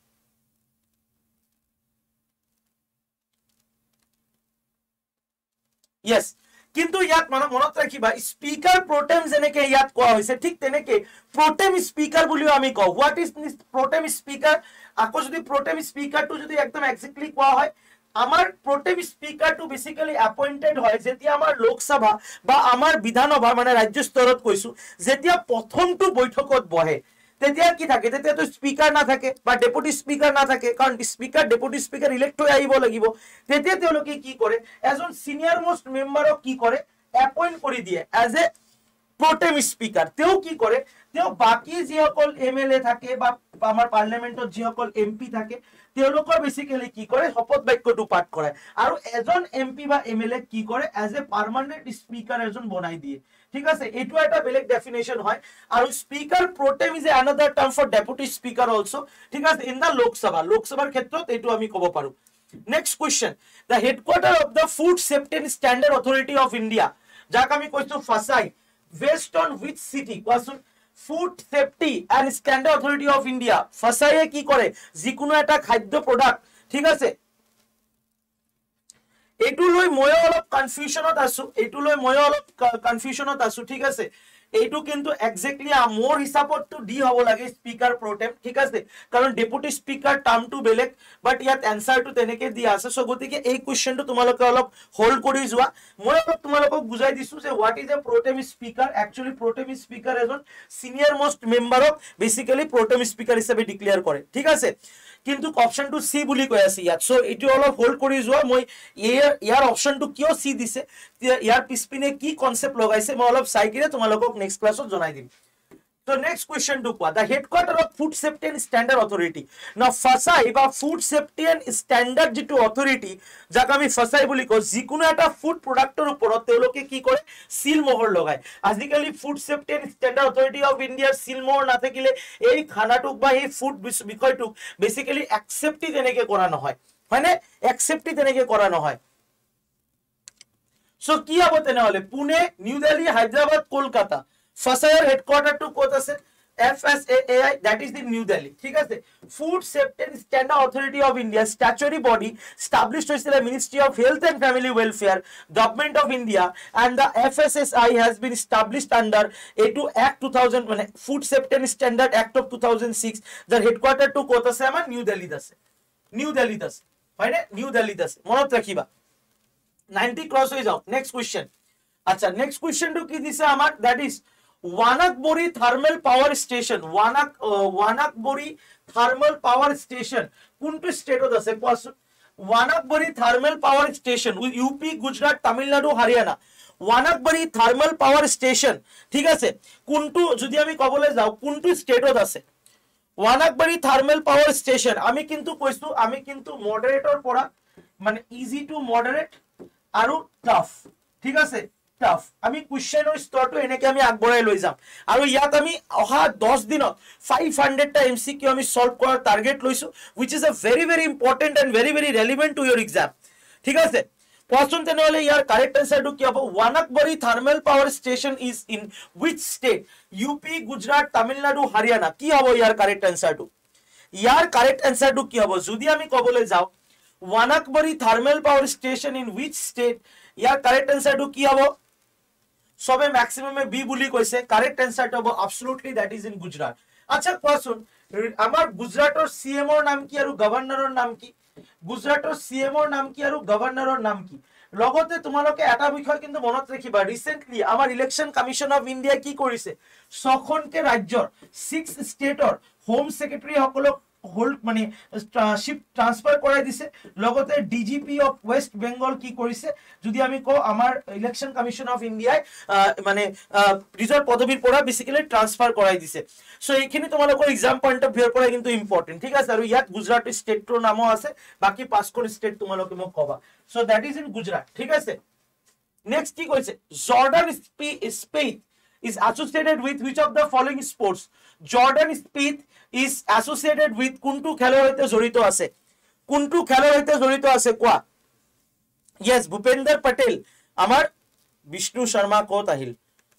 yes কিন্তু ইয়াত মানে মনত ৰাখিবা স্পিকাৰ প্ৰোটেম যেনেকে ইয়াত কোৱা হৈছে ঠিক তেনেকে প্ৰোটেম স্পিকাৰ বুলিও আমি কওঁ হোৱাট ইজ প্ৰোটেম স্পিকাৰ আকৌ যদি প্ৰোটেম স্পিকাৰটো যদি একদম এক্সাক্টলি কোৱা হয় আমাৰ প্ৰোটেম স্পিকাৰটো বেসিক্যালি এপয়েন্টেড হয় যেতিয়া আমাৰ লোকসভা বা আমাৰ বিধানসভা মানে ৰাজ্য স্তৰত কৈছো যেতিয়া প্ৰথমটো বৈঠকত বহে তেতিয়া কি থাকে, তেতিয়া তো স্পিকাৰ নাথাকে বা ডেপুটি স্পিকাৰ নাথাকে, কাৰণ স্পিকাৰ ডেপুটি স্পিকাৰ ইলেক্ট হৈ আহিব লাগিব। তেতিয়া তেওঁলোকে কি কৰে, এজন সিনিয়ৰ মোষ্ট মেম্বাৰক কি কৰে, এপইণ্ট কৰি দিয়ে এজ এ প্ৰোটেম স্পিকাৰ। তেওঁ কি কৰে, তেওঁ বাকি যিসকল এম এল এ থাকে বা আমাৰ পাৰ্লিয়ামেন্টত যিসকল এম পি থাকে তেওঁলোকৰ বেসিক্যালি কি কৰে, শপত বাক্যটো পাঠ কৰায় আৰু এজন এম পি বা এম এল এ কি কৰে, এজ এ পাৰ্মানেন্ট স্পিকাৰ এজন বনাই দিয়ে। ঠিক আছে, এইটো এটা বেলেগ ডেফিনেশন হয়। আৰু speaker pro tem is another term for deputy speaker also. ঠিক আছে, ইন দা লোকসভা, লোকসভাৰ ক্ষেত্ৰত এইটো আমি ক'ব পাৰো। Next question, the headquarter of the food safety and standard authority of India, যাক আমি কৈছো FSSAI, based on which city, কোৱাচোন। Food safety and standard authority of India, ফাসাইয়ে কি করে, যিকোনো এটা খাদ্য প্রোডাক্ট, ঠিক আছে, এইটো লৈ ময়ো অলপ কনফিউশনত আছো, এইটো লৈ ময়ো অলপ কনফিউশনত আছো। ঠিক আছে, এইটো কিন্তু এক্স্যাক্টলি মোৰ হিচাপত তো ডি হ'ব লাগে, স্পিকাৰ প্ৰোটেম। ঠিক আছে, কাৰণ ডেপুটি স্পিকাৰ টাৰ্মটো বেলেগ, বাট ইয়াত এনসাৰটো তেনেকে দিয়া আছে। সো গতিকে এই কোৱেশ্চনটো তোমালোকে অলপ হোল্ড কৰি যোৱা। মই অলপ তোমালোকক বুজাই দিছো যে what is a pro tem speaker. Actually pro tem speaker এজন সিনিয়ৰ মোষ্ট মেম্বাৰক বেসিক্যালি প্ৰোটেম স্পিকাৰ হিচাপে ডিক্লেয়াৰ কৰে। ঠিক আছে, কিন্তু অপশনটো সি বুলি কৈ আছে ইয়াত। সো এইটো অলপ হোল্ড কৰি যোৱা। মই ইয়াৰ ইয়াৰ অপশনটো কিয় সি দিছে, ইয়াৰ পিছপিনে কি কনসেপ্ট লগাইছে, মই অলপ চাই কিনে তোমালোকক নেক্সট ক্লাছত জনাই দিম। তো নেক্সট কোৱেশ্চন টু কোৱা, the headquarter of food safety and standard authority. না ফাসাই বা ফুড সেফটি এন্ড স্ট্যান্ডার্ড যেটো অথরিটি, যাক আমি ফাসাই বুলি কওঁ, যিকোনো এটা ফুড প্ৰডাক্টৰ ওপৰত তেওঁলোকে কি কৰে, সিল মোহৰ লগায়। আজিকালি food safety and standard authority of ইন্ডিয়াৰ সিল মোহৰ নাথাকিলে এই খানাটোক বা এই ফুড বিষয়টোক বেসিক্যালি একসেপ্টই তেনেকে কৰা নহয়, হয়নে, একসেপ্টই তেনেকে কৰা নহয়। সো কি হ'ব তেনেহলে, পুনে, নিউ দিল্লী, হায়দ্রাবাদ, কলকাতা। ফাসাইৰ হেডকোয়ার্টার টু ক'ত আছে, F S S A I, that is the New Delhi। ঠিক আছে, food safety and standard authority of India statutory body established হৈছিল ministry of health and family welfare, government of India, and the F S S I has been established under এইটো Act two thousand, মানে food safety and standard act of two thousand six, যাৰ headquarter টু ক'ত আছে, আমাৰ new দিল্লীত আছে। New দিল্লীত আছে, হয়নে, নিউ দিল্লীত আছে, মনত ৰাখিবা। ninety ক্রস হৈ যাও। নেক্সট কোৱেশ্চন, আচ্ছা নেক্সট কোৱেশ্চনটো কি দিছে আমাৰ, that is Wanakbori thermal power station. Wanak Wanakbori thermal power station কোনটো স্টেটত আছে question. Wanakbori thermal power station UP, Gujarat, Tamil Nadu, Haryana. Wanakbori thermal power station, ঠিক আছে, কোনটো যদি আমি কবলৈ যাও কোনটো স্টেটত আছে। ওয়ানাকবরি থার্মাল পাওয়ার স্টেশন, আমি কিন্তু কৈছো, আমি কিন্তু মডারেটৰ পৰা মানে ইজি টু মডারেট আৰু টাফ, ঠিক আছে, টাফ আমি কোৱেশ্চনৰ স্তৰটো এনেকে আমি আগবঢ়াই লৈ যাম। আৰু ইয়াত আমি অহা দহ দিনত five hundred টা এমসিকিউ আমি সলভ কৰাৰ টাৰ্গেট লৈছো, which is a very very important and very very relevant to your exam। ঠিক আছে, কোৱেশ্চন তেনেহলে ইয়াৰ কাৰেক্ট আনসাৰটো কি হ'ব, Wanakbori thermal power station is in which state, UP, Gujarat, Tamil Nadu, Haryana. কি হ'ব ইয়াৰ কাৰেক্ট আনসাৰটো, ইয়াৰ কাৰেক্ট আনসাৰটো কি হ'ব, যদি আমি কবলৈ যাও Wanakbori thermal power station in which state, ইয়াৰ কাৰেক্ট আনসাৰটো কি হ'ব, সবে ম্যাক্সিমামে বি বুলি কৈছে। কারেক্ট আনসারটা হ'ব absolutely that is in Gujarat. আচ্ছা কোৱাচোন, আমাৰ গুজরাটৰ সিএমৰ নাম কি আৰু গভৰ্ণৰৰ নাম কি, গুজরাটৰ সিএমৰ নাম কি আৰু গভৰ্ণৰৰ নাম কি। লগতে তোমালোকে এটা বিষয় কিন্তু মনত ৰাখিবা, ৰিসেন্টলি আমাৰ ইলেকশন কমিশন অফ ইন্ডিয়া কি কৰিছে, ছখনকে ৰাজ্যৰ সিক্স ষ্টেটৰ হোম সেক্ৰেটাৰী সকলক হোল্ড মানে শিফট ট্রান্সফার কৰাই দিছে। লগতে ডিজিপি অফ ওয়েস্ট বেঙ্গল কি কৰিছে, যদি আমি কওঁ আমাৰ ইলেকশন কমিশন অফ ইন্ডিয়াই মানে নিজৰ পদবীৰ পৰা বেসিক্যালি ট্রান্সফার কৰাই দিছে। সো এইখিনি তোমালোকৰ এক্সাম পয়েন্ট অফ ভিউৰ পৰা কিন্তু ইম্পৰ্টেন্ট। ঠিক আছে, আৰু ইয়াত গুজরাট ষ্টেটৰ নামো আছে, বাকি পাঁচখন ষ্টেট তোমালোকে মোক কবা। So that is in Gujarat. ঠিক আছে, নেক্সট কি কৈছে, Jordan Spieth is associated with which of the following sports, Jordan Spieth is associated with কোনটো খেলৰ সৈতে জড়িত আছে, কোনটো খেলৰ সৈতে জড়িত আছে কোৱা। yes, ভূপেন্দ্ৰ পটেল, আমাৰ বিষ্ণু শৰ্মা ক'ত আহিল,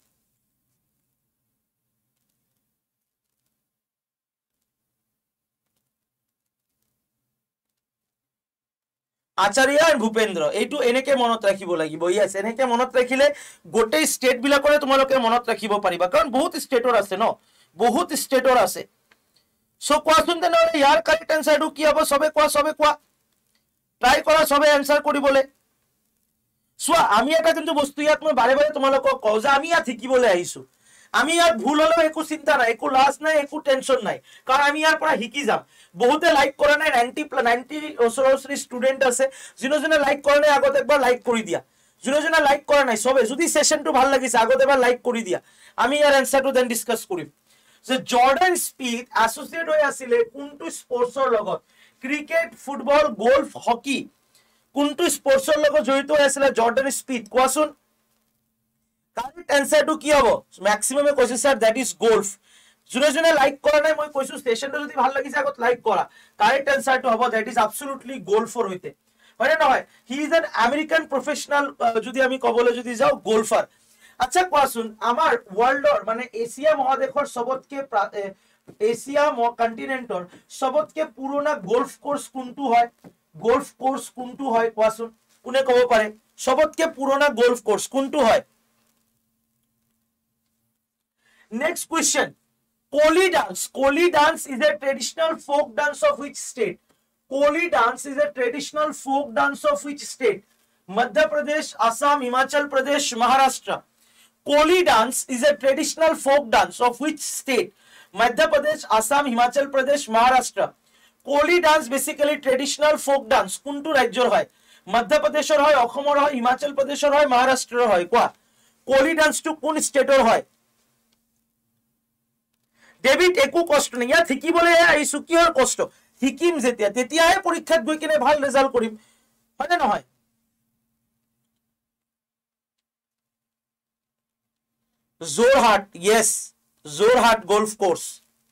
আচাৰ্য আৰু ভূপেন্দ্ৰ, এইটো এনেকে মনত ৰাখিব লাগিব। ইয়েস, এনেকে মনত ৰাখিলে গোটেই ষ্টেট বিলাকৰে তোমালোকে মনত ৰাখিব পাৰিবা, কাৰণ বহুত ষ্টেটৰ আছে ন, বহুত ষ্টেটৰ আছে। সো কোৱাচোন তেনেহলে ইয়াৰ কাৰেক্ট আনসাৰটো কি হ'ব, সবে কোৱা, সবে কোৱা, ট্ৰাই কৰা সবে আনসাৰ কৰিবলৈ। চোৱা, আমি এটা কিন্তু বস্তু ইয়াত মই বাৰে বাৰে তোমালোকক কওঁ যে আমি ইয়াত শিকিবলৈ আহিছো, আমি ইয়াত ভুল হলেও একো চিন্তা নাই, একো লাজ নাই, একো টেনশন নাই, কাৰণ আমি ইয়াৰ পৰা শিকি যাম। বহুতে লাইক কৰা নাই, নাইনটি নাইনটি ওচৰা ওচৰি ষ্টুডেন্ট আছে, যোনে যোনে লাইক কৰা নাই আগত একবাৰ লাইক কৰি দিয়া, যোনে যোনে লাইক কৰা নাই সবে যদি সেশনটো ভাল লাগিছে আগত এবাৰ লাইক কৰি দিয়া। আমি ইয়াৰ এনসাৰটো দেন ডিসকাস কৰিম। যে জৰ্ডান স্পিড এছ'চিয়েট হৈ আছিলে কোনটো স্পৰ্টছৰ লগত? ক্ৰিকেট, ফুটবল, গল্ফ, হকি, কোনটো স্পৰ্টছৰ লগত জড়িত হৈ আছিলে জৰ্ডান স্পিড? কোৱাচোন। কাৰেক্ট এনসাৰটো কি হ'ব? ম্যাক্সিমামে কৈছে স্যাৰ দ্যাট ইজ গল্ফ। যোনে যোনে লাইক কৰা নাই মই কৈছো সেশনটো যদি ভাল লাগিছে আগত লাইক কৰা। কাৰেক্ট এনসাৰটো হ'ব দ্যাট ইজ absolutely গল্ফৰ হৈতে, হয় না নহয়? He is an American professional, যদি আমি কবলৈ যদি যাও গল্ফাৰ। আচ্ছা কোৱাচোন, আমাৰ ওয়ার্ল্ডৰ মানে এছিয়া মহাদেশৰ সবতকে এছিয়া কন্টিনেন্টৰ সবতকে পুৰণা গল্ফ কোর্স কোনটো হয়? গল্ফ কোর্স কোনটো হয় কোৱাচোন, কোনে ক'ব পাৰে? সবতকে পুৰণা গল্ফ কোর্স কোনটো হয়? Next question, Koli dance. Koli dance is a traditional folk dance of which state? Koli dance is a traditional folk dance of which state? Madhya Pradesh, Assam, Himachal Pradesh, Maharashtra. Koli dance is a traditional folk dance of which state? Madhya Pradesh, Assam, Himachal Pradesh, Maharashtra. Koli dance basically traditional folk dance কোনটো রাজ্যৰ হয়? মধ্য প্রদেশৰ হয়, অসমৰ হয়, হিমাচল প্রদেশৰ হয়, মহারাষ্ট্ৰৰ হয়? কোৱা, কোলি ডান্সটো কোন স্টেটৰ হয়? ডেভিড একো কষ্ট নাই, ইয়াত শিকিবলৈ আহিছো, কিহৰ কষ্ট? শিকিম যেতিয়া তেতিয়াহে পৰীক্ষাত গৈ কিনে ভাল রেজাল্ট কৰিম, হয় নে নহয়? Jorhat, yes, Jorhat golf course.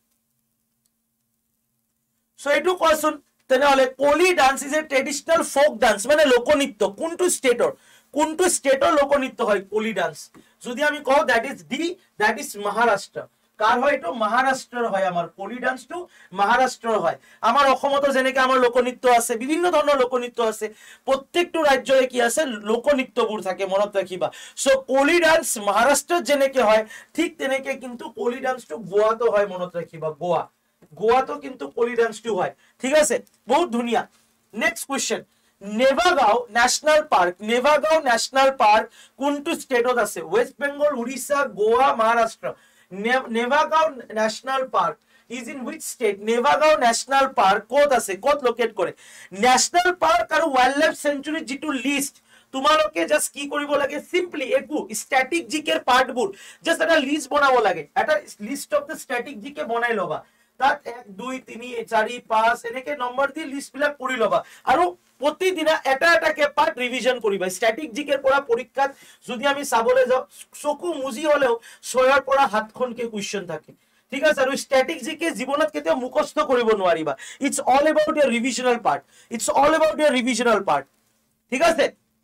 So এইটো কোৱাচোন তেনেহলে Koli dance is a traditional folk dance মানে লোকনৃত্য কোনটো স্টেটৰ? কোনটো স্টেটৰ লোকনৃত্য হয় কোলি ডান্স? যদি আমি কওঁ that is D, that is Maharashtra. কাৰ হয় এইটো? মহারাষ্ট্ৰৰ হয়। আমাৰ কোলি ডান্সটো মহারাষ্ট্ৰৰ হয়। আমাৰ অসমতো যেনেকৈ আমাৰ লোকনৃত্য আছে, বিভিন্ন ধৰণৰ লোকনৃত্য আছে, প্ৰত্যেকটো ৰাজ্যৰে কি আছে লোকনৃত্যবোৰ থাকে, মনত ৰাখিবা। সো কোলি ডান্স মহারাষ্ট্ৰত যেনেকৈ হয় ঠিক তেনেকৈ কিন্তু কোলি ডান্সটো গোৱাতো হয়, মনত ৰাখিবা। গোৱা, গোৱাতো কিন্তু কোলি ডান্সটো হয়, ঠিক আছে? বহুত ধুনীয়া। Next question, Navegaon national park. Navegaon national park কোনটো স্টেটত আছে? West Bengal, Orissa, Goa, Maharashtra. Navegaon national park is in which state? Navegaon national park ক'ত আছে, ক'ত লোকেট কৰে? ন্যাশনাল পার্ক আৰু ওয়াইল্ড লাইফ সেঞ্চুরি যেটো লিস্ট তোমালোকে জাস্ট কি কৰিব লাগে? সিম্পলি একো স্ট্যাটিক জিকেৰ পাৰ্টবোৰ জাস্ট এটা লিস্ট বনাব লাগে, এটা লিস্ট অফ দ্য স্ট্যাটিক জিকে বনাই লবা। তাত এক দুই তিনি চাৰি পাঁচ এনেকে নম্বৰ দি লিস্ট বিলাক কৰি লবা আৰু প্ৰতিদিনা এটা এটাকে পাৰ্ট ৰিভিজন কৰিবা। স্ট্যাটিক জিকেৰ পৰা পৰীক্ষাত যদি আমি চাবলৈ যাওঁ চকু মুজি হলেও ছয়ৰ পৰা সাতখনকে কুৱেশ্যন থাকে, ঠিক আছে? আৰু স্ট্যাটিক জিকে জীৱনত কেতিয়াও মুখস্থ কৰিব নোৱাৰিবা। ইটস অল এবাউট ইয়াৰ revisional part, it's all about ইয়াৰ ৰিভিজনাল পাৰ্ট, ঠিক আছে?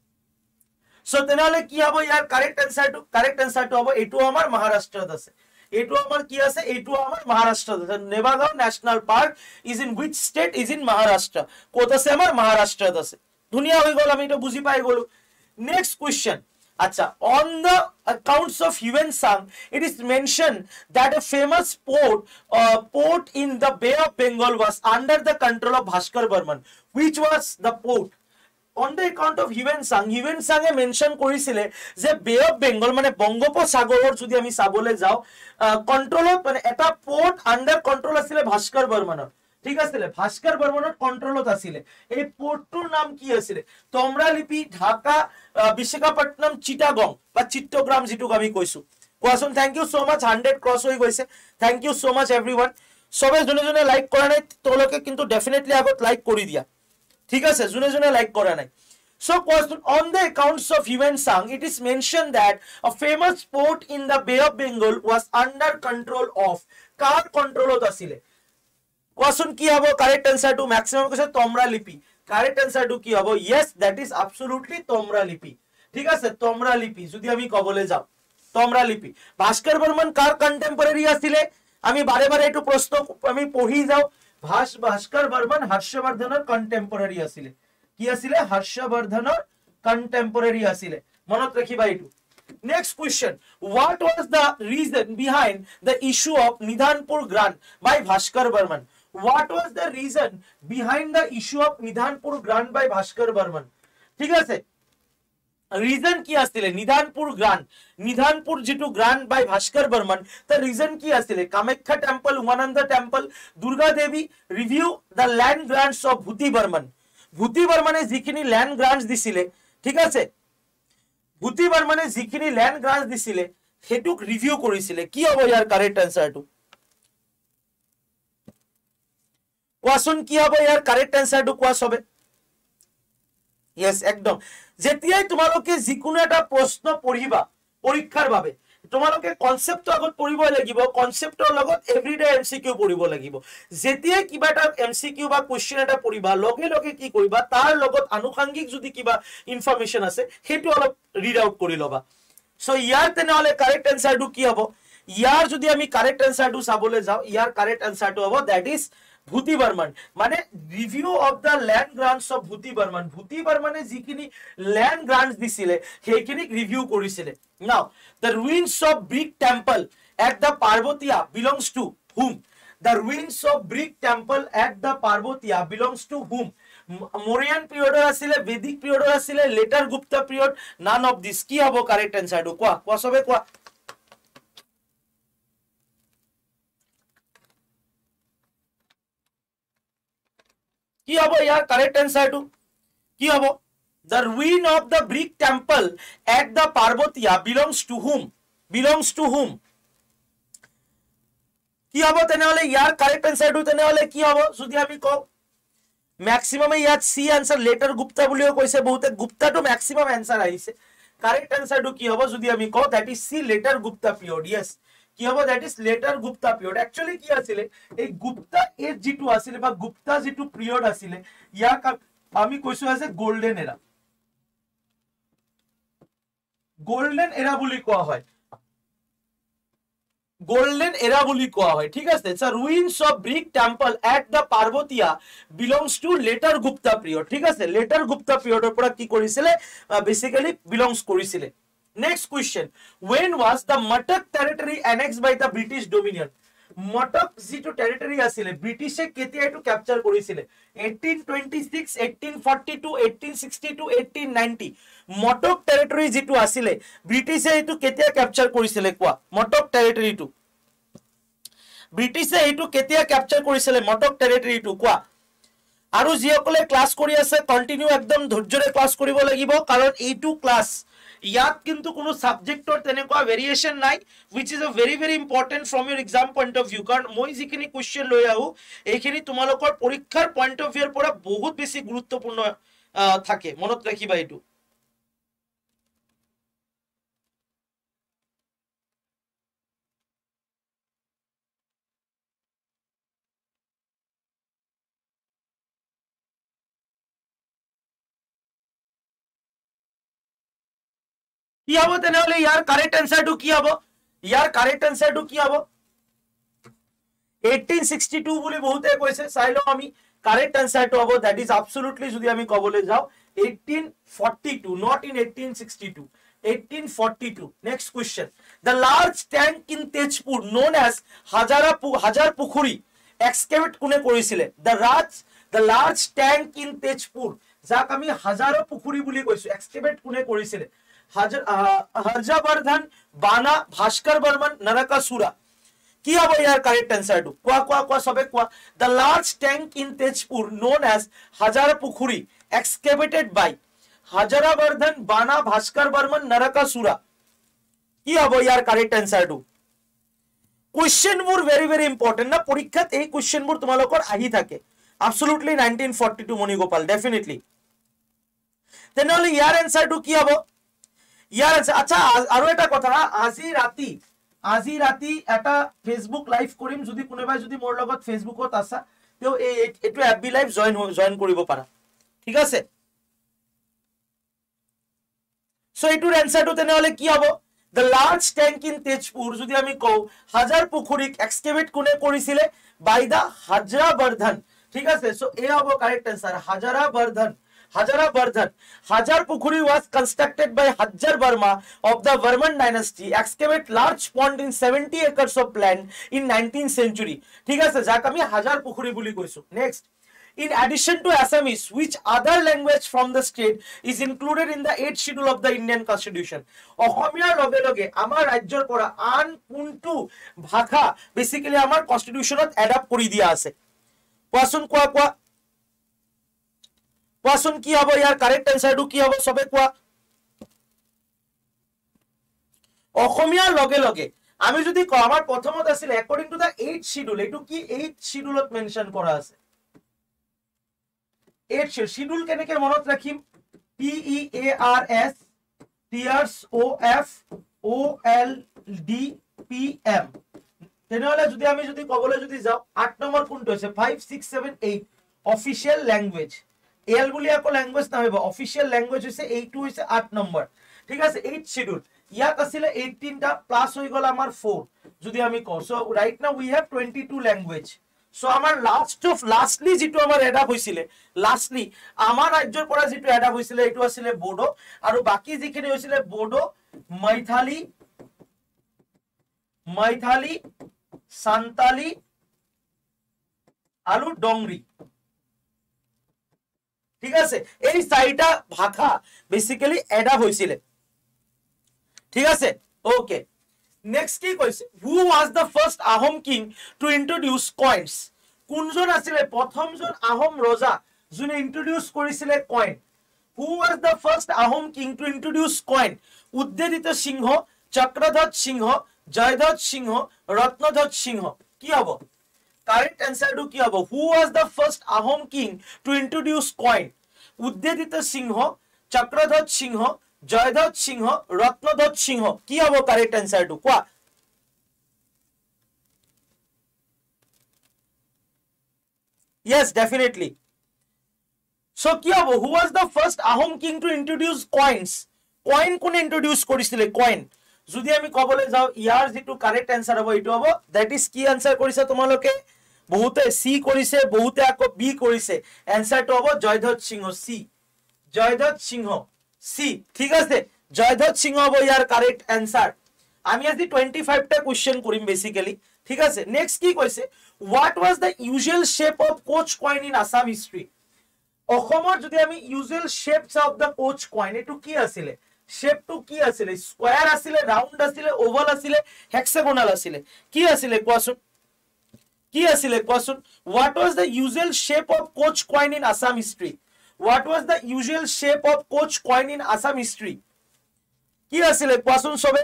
সো তেনেহলে কি হ'ব ইয়াৰ কারেক্ট আনসারটো? কারেক্ট আনসারটো হ'ব এইটো আমাৰ মহাৰাষ্ট্ৰত আছে, এইটো আমাৰ কি আছে? এইটো আমাৰ মহাৰাষ্ট্ৰত আছে। Navegaon national park is in which state? Is in Maharashtra. ক'ত আছে? আমাৰ মহাৰাষ্ট্ৰত আছে। ধুনীয়া হৈ গ'ল, আমি এটা বুজি পাই গ'লো। নেক্সট কোয়েশ্চন, আচ্ছা, on the accounts of Yuan Sang it is mentioned that a famous port uh, port in the Bay of Bengal was under the control of Bhaskar Berman. Which was the port? On the account of Yuan Sang, Yuan Sang এ mention কৰিছিলে যে বে of Bengal মানে বংগোপসাগৰৰ যদি আমি চাবলৈ যাওঁ কন্ট্ৰোলত মানে এটা পোর্ট আন্ডার কন্ট্ৰোল আছিলে ভাস্কৰ বৰ্মনৰ, ঠিক আছে? ভাস্কৰ বৰ্মনৰ কন্ট্ৰোলত আছিলে। এই পোর্টটোৰ নাম কি আছিলে? তমৰালিপি, ঢাকা, বিশাখাপট্টনম, চিটাগং বা চিত্তগ্ৰাম যেটো আমি কৈছো। কোৱাচোন। Thank you so much, hundred cross হৈ গৈছে। Thank you so much everyone. সবে যোনে যোনে লাইক কৰা নাই তেওঁলোকে কিন্তু ডেফিনেটলি আগত লাইক কৰি দিয়া, ঠিক আছে? যোনে যোনে লাইক কৰা নাই। So question, on the accounts of Yuan Sang it is mentioned that a famous port in the Bay of Bengal was under control of কাৰ কন্ট্রোলত আছিলে? question কি হ'ব? কারেক্ট আনসার টু ম্যাক্সিমাম কৈছে তমৰালিপি। কারেক্ট আনসার টু কি হ'ব? yes, that is absolutely তমৰালিপি, ঠিক আছে? তমৰালিপি যদি আমি কবলৈ যাওঁ, তমৰালিপি। ভাস্কৰ বৰ্মন কাৰ কন্টেম্পৰাৰী আছিলে? আমি বাৰে বাৰে এইটো প্ৰশ্ন আমি পঢ়ি যাওঁ। ভাস ভাস্কৰ বৰ্মন হৰ্ষবৰ্ধনৰ কন্টেম্পৰাৰী আছিলে। কি আছিলে? হর্ষবর্ধনৰ কন্টেম্পৰাৰী আছিলে, মনত ৰাখিবা এইটো। Next question, what was the reason behind the issue of Nidhanpur grant by Bhaskar Berman? What was the reason behind the issue of Nidhanpur grant by Bhaskar Berman? ঠিক আছে? রিজন কি আছিলে নিধানপুর গ্ৰান্ড নিধানপুর যেটো গ্ৰান্ড বাই ভাস্কৰ বৰ্মন তাৰ reason কি আছিলে Kamakhya temple Umananda temple Durga Devi review the land grants of Bhuti Varman Bhuti বৰ্মনে যিখিনি ল্যান্ড গ্ৰান্টস দিছিলে ঠিক আছে ভূতি বৰ্মনে যিখিনি ল্যান্ড গ্ৰান্টস দিছিলে হেতুক রিভিউ কৰিছিলে কি হ'ব ইয়াৰ কারেক্ট আনসাৰটো কোৱাচোন কি হ'ব ইয়াৰ কারেক্ট আনসাৰটো কোৱা সবে यस एकदम যেতিয়াই তোমালোকে যিকোনো এটা প্ৰশ্ন পঢ়িবা পৰীক্ষাৰ বাবে তোমালোকে কনসেপ্ট আগত পঢ়িব লাগিব কনসেপ্টৰ লগত এভৰিডে এমসিকিউ পঢ়িব লাগিব যেতিয়াই কিবা এটা এমসিকিউ বা কোৱেশ্চন এটা পঢ়িবা লগে লগে কি কৰিবা তাৰ লগত আনুষঙ্গিক যদি কিবা ইনফৰমেশন আছে হেতু অলপ ৰিড আউট কৰি লবা সো ইয়াৰ তেনেহলে কারেক্ট আনসাৰটো কি হ'ব ইয়াৰ যদি আমি কারেক্ট আনসাৰটো চাবলৈ যাও ইয়াৰ কারেক্ট আনসাৰটো হ'ব দ্যাট ইজ ভূতি বৰ্মন মানে review of the land grants of Bhuti Varman Bhuti বৰ্মনে যিখিনি ল্যান্ড গ্ৰান্টস দিছিলে সেইখিনি রিভিউ কৰিছিলে নাও the ruins of brick temple at the Parvatiya belongs to whom the ruins of brick temple at the Parvatiya belongs to whom Mauryan period asile Vedic period asile later Gupta period none of this ki hobo correct answer to কোৱা কোৱা সবে কোৱা কি হবো ইয়াৰ correct আনসারটো কি হবো the ruin of the brick temple at the Parvatiya belongs to whom belongs to whom কি হবো তেনেহলে ইয়াৰ কারেক্ট আনসারটো তেনেহলে কি হবো যদি আমি কও ম্যাক্সিমাম ইয়াত সি আনসার লেটার গুপ্তা বুলিও কৈছে বহুতে গুপ্তাটো ম্যাক্সিমাম আনসার আহিছে কারেক্ট আনসারটো কি হবো যদি আমি কও that is C later Gupta period yes কি হবো that is later Gupta period actually কি আছিল এই গুপ্তা এজ যেটো আছিল বা গুপ্তা যেটো পিরিয়ড আছিল ইয়াক আমি কৈছো আছে গোল্ডেন এরা গোল্ডেন এরা বুলি কোৱা হয় গোল্ডেন এরা বুলি কোৱা হয় ঠিক আছে so ruins of brick temple at the Parbatia belongs to later Gupta period ঠিক আছে লেটার গুপ্তা পিরিয়ডৰ পৰা কি কৰিছিলে বেসিক্যালি বিলংস কৰিছিলে Next question. When was the Matak territory annexed by the British Dominion? Matak যেটো territory আছিল ব্রিটিশে কেতিয়া এটো ক্যাপচার কৰিছিল eighteen twenty-six eighteen forty-two eighteen sixty-two eighteen ninety Matak territory যেটো আছিল ব্রিটিশে এটো কেতিয়া ক্যাপচার কৰিছিল কোৱা Matak territory টো ব্রিটিশে এটো কেতিয়া ক্যাপচার কৰিছিল Matak territory টো কোৱা আৰু যিসকলে ক্লাস কৰি আছে কন্টিনিউ একদম ধৈৰ্যৰে ক্লাস কৰিব লাগিব কাৰণ এইটো ক্লাস ইয়াত কিন্তু কোনো সাবজেক্টৰ তেনেকুৱা ভেৰিয়েশন নাই which is a very very important from your exam point of view কাৰণ মই যিখিনি কোৱেশ্চন লৈ আহো এইখিনি তোমালোকৰ পৰীক্ষাৰ পইণ্ট অফ ভিউৰ পৰা বহুত বেছি গুৰুত্বপূৰ্ণ থাকে মনত ৰাখিবা এইটো কি হবো তেনেহলে ইয়াৰ কারেক্ট আনসারটো কি হবো ইয়াৰ কারেক্ট আনসারটো কি হবো eighteen sixty-two বুলি বহুতে কৈছে চাইলো আমি কারেক্ট আনসারটো হবো দ্যাট ইজ অ্যাবসলিউটলি যদি আমি কবলে যাও eighteen forty-two not in eighteen sixty-two eighteen forty-two next question the large tank in Tejpur known as Hajara Hajar Pukhuri excavate কোনে কৰিছিলে the large the large tank in Tejpur যাক আমি হাজারা পুখুৰী বুলি কৈছো excavate কোনে কৰিছিলে হর্ষবর্ধন বানা ভাস্কৰ বৰ্মন নৰকাসুৰা কি হ'ব ইয়াৰ কারেক্ট আনসারটো কোৱা কোৱা কোৱা সবে কোৱা the large tank in Tejpur known as Hajara Pukhuri excavated by Harshvardhan বানা ভাস্কৰ বৰ্মন নৰকাসুৰা কি হ'ব ইয়াৰ কারেক্ট আনসারটো কোৱেশ্চন বোৰ ভেরি ভেরি ইম্পর্টেন্ট না পৰীক্ষাত এই কোৱেশ্চন বোৰ তোমালোকৰ আহি থাকে absolutely nineteen forty-two মণিগোপাল ডেফিনেটলি তেনেহলে ইয়াৰ আনসারটো কি হ'ব ইয়াৰ আচ্ছা আৰু এটা কথা আজি ৰাতি আজি ৰাতি এটা ফেসবুক লাইভ কৰিম যদি কোনোবাই যদি মোৰ লগত ফেসবুকত আছা তেও এই এটো এফবি লাইভ জয়েন জয়েন কৰিব পাৰা ঠিক আছে সো এটোৰ আনসারটো তেনেহলে কি হ'ব the large tank in Tejpur যদি আমি কও হাজার পুখুৰী এক্সকেভেট কোনে কৰিছিলে by the হৰ্ষবৰ্ধন ঠিক আছে সো এ হ'ব correct answer Harshavardhana Hajarabardhan. Hajar Pukhuri was constructed by Hajar Verma of the Varman dynasty. Excavate large pond in seventy acres of land in nineteenth century. ঠিক আছে যাক আমি হাজার পুখুৰী বুলি কৈছো next In addition to Assamese, which other language from the state is included in the eighth schedule of the Indian Constitution? অসমীয়াৰ লগে লগে আমাৰ ৰাজ্যৰ পৰা আন কোনটো ভাষা বেসিক্যালি আমাৰ কনস্টিটিউশনত এডাপ্ট কৰি দিয়া আছে? কোৱাচোন, কোৱা কোৱা কোৱাচোন কি হ'ব ইয়াৰ কাৰেক্ট আনসাৰটো কি হ'ব সবে কোৱা। অসমীয়াৰ লগে লগে আমি যদি কওঁ আমাৰ প্ৰথমত আছিল according to the eighth schedule, এটো কি eighth schedule মেনশন কৰা আছে। eighth schedule কেনেকে মনত ৰাখিম? P E A R S T R O F O L D P M। তেনেহলে যদি আমি যদি কবলৈ যদি যাও আট নম্বৰ কোনটো আছে? five six seven eight official language. এল বুলি আকো ল্যাঙ্গুয়েজ নাহিব, অফিশিয়াল ল্যাঙ্গুয়েজ হৈছে এইটো হৈছে আট নম্বৰ। ঠিক আছে, eighth schedule ইয়াত আছিল eighteen টা প্লাস হৈ গল আমাৰ four যদি আমি কও। So right now we have twenty-two language. So আমাৰ লাস্ট অফ লাস্টলি যেটো আমাৰ এডা হৈছিল, লাস্টলি আমাৰ ৰাজ্যৰ পৰা যেটো এডা হৈছিল এটো আছিল বড়ো, আৰু বাকি যিখিনি হৈছিল বড়ো, মৈথালি মৈথালি সান্তালি আৰু ডংৰি। ঠিক আছে, এই চাৰিটা ভাষা বেসিক্যালি এডা হৈছিল। ঠিক আছে, ওকে। নেক্সট কি কৈছে? Who was the first Ahom king to introduce coins? কোনজন আছিল প্ৰথমজন আহোম ৰজা যোনে ইন্ট্রোডিউস কৰিছিল coin? Who was the first Ahom king to introduce coin? Udayaditya Singha, Chakradhwaj Singha, Jayadhwaj Singha, Ratnadhwaj Singha. কি হ'ব কারেক্ট আনসারটো কি হ'ব? Who was the first Ahom king to introduce coin? Udayaditya Singha, Chakradhwaj Singha, Jayadhwaj Singha, Ratnadhwaj Singha. কি হ'ব কারেক্ট আনসারটো কোৱা? Yes, definitely. So কি হ'ব? Who was the first Ahom king to introduce coins? Coin কোনে ইন্ট্রোডিউস কৰিছিল? কয়েন যদি আমি কবলৈ যাও ইয়াৰ যেটো কারেক্ট আনসার হ'ব এটো হ'ব, দ্যাট ইজ কি আনসার কৰিছে তোমালোকে? বহুতে সি কৰিছে, বহুতে আকৌ বি কৰিছে। আনসারটো হ'ব জয়ধ্বজ সিংহ, সি, জয়ধ্বজ সিংহ, সি। ঠিক আছে, জয়ধ্বজ সিংহ হ'ব ইয়াৰ কারেক্ট আনসার। আমি আজি twenty-five টা কোশ্চেন কৰিম বেসিক্যালি। ঠিক আছে, নেক্সট কি কৈছে? What was the usual shape of coach coin in Assam history? অসমৰ যদি আমি usual shapes of the coach coin এটো কি আছিল? শেপটো কি আছিল? স্কয়ার আছিল, রাউন্ড আছিল, ওভাল আছিল, হেক্সাগোনাল আছিল? কি আছিল কোৱাচোন? কি আছিল কোৱাচোন? What was the usual shape of coach coin in Assam history? What was the usual shape of coach coin in Assam history? কি আছিল কোৱাচোন সবে?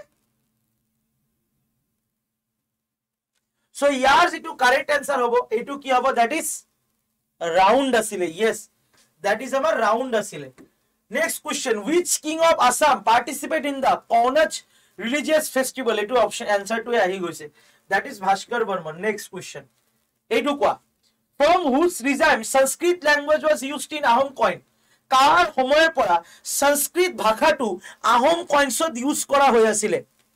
So ইয়াৰ যেটো কারেক্ট আনসার হ'ব এটো কি হ'ব? দ্যাট ইজ রাউন্ড আছিল। ইয়েস, দ্যাট ইজ আমাৰ রাউন্ড আছিল। Next question, which king of Assam participate in the Konaj religious festival? এটো অপশন আনসারটো আহি গৈছে, that is Bhaskar Varman. Next question এটো কোৱা, from whose regime Sanskrit language was used in Ahom coin? কাৰ সময়ৰ পৰা সংস্কৃত ভাষাটো আহোম কয়েন্সত ইউজ কৰা হৈ আছিল?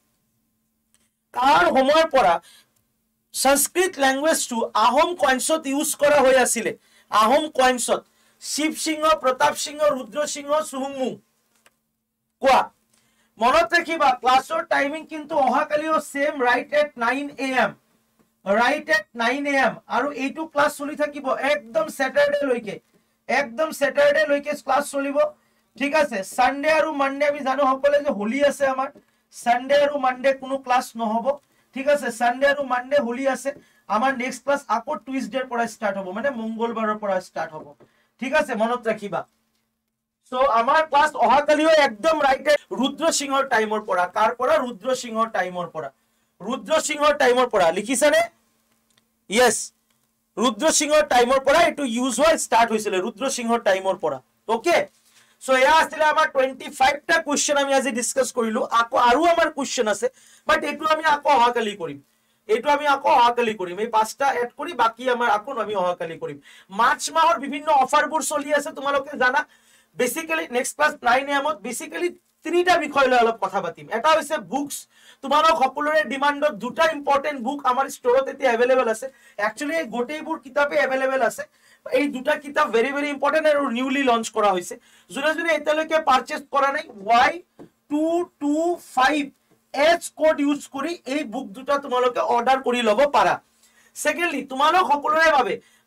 কাৰ সময়ৰ পৰা সংস্কৃত ল্যাঙ্গুয়েজটো আহোম কয়েন্সত ইউজ কৰা হৈ আছিল? আহোম কয়েন্সত শিৱ সিংহ, প্ৰতাপ সিংহ, ৰুদ্ৰ সিংহ, সুহুংমুং। কোৱা, মনত ৰাখিবা ক্লাছৰ টাইমিং কিন্তু অহাকালিও same, right at nine A M, right at nine A M। আৰু এইটো ক্লাছ চলি থাকিব একদম স্যাটারডে লৈকে, একদম স্যাটারডে লৈকে ক্লাছ চলিব। ঠিক আছে, সানডে আৰু মানডে আমি জানো সকলে যে হোলি আছে আমাৰ, সানডে আৰু মানডে কোনো ক্লাছ নহব। ঠিক আছে, সানডে আৰু মানডে হোলি আছে। আমাৰ নেক্সট ক্লাছ আকৌ টুইসডেৰ পৰা স্টার্ট হ'ব, মানে মঙ্গলবাৰৰ পৰা স্টার্ট হ'ব। ঠিক আছে, মনত ৰাখিবা। সো আমাৰ ক্লাছ অহাকালিও একদম রাইট এট ৰুদ্ৰ সিংহৰ টাইমৰ পৰা। কাৰ পৰা? ৰুদ্ৰ সিংহৰ টাইমৰ পৰা, ৰুদ্ৰ সিংহৰ টাইমৰ পৰা। লিখিছানে? ইয়েস, ৰুদ্ৰ সিংহৰ টাইমৰ পৰা এটো ইউজ হোৱা স্টার্ট হৈছিল, ৰুদ্ৰ সিংহৰ টাইমৰ পৰা। ওকে, সো এয়া আছিল আমাৰ twenty-five টা কোশ্চেন আমি আজি ডিসকাস কৰিলো। আকৌ আৰু আমাৰ কোশ্চেন আছে, বাট এটো আমি আকৌ অহাকালি কৰিম, এটো আমি আকৌ অহাকালি কৰিম। এই পাঁচটা এড কৰি বাকি আমাৰ আকৌ আমি অহাকালি কৰিম। মাৰ্চ মাহৰ বিভিন্ন অফাৰবোৰ চলি আছে তোমালোকে জানা। Basically next class nine A M ত বেসিক্যালি তিনিটা বিষয় লৈ অলপ কথা পাতিম। এটা হৈছে বুকস। তোমালোক সকলোৰে ডিমান্ডত দুটা ইম্পৰ্টেন্ট বুক আমাৰ ষ্টৰত এতিয়া अवेलेबल আছে। একচুয়ালি এই গোটেইবোৰ কিতাপে अवेलेबल আছে। এই দুটা কিতাপ ভেরি ভেরি ইম্পর্টেন্ট আৰু নিউলি লঞ্চ কৰা হৈছে। যোনে যোনে এতিয়ালৈকে পারচেজ কৰা নাই Y two two five এচ কোড ইউজ কৰি এই বুক দুটা তোমালোকে অৰ্ডাৰ কৰি লব পাৰা। সেকেন্ডলি তোমালোক সকলোৰে বাবে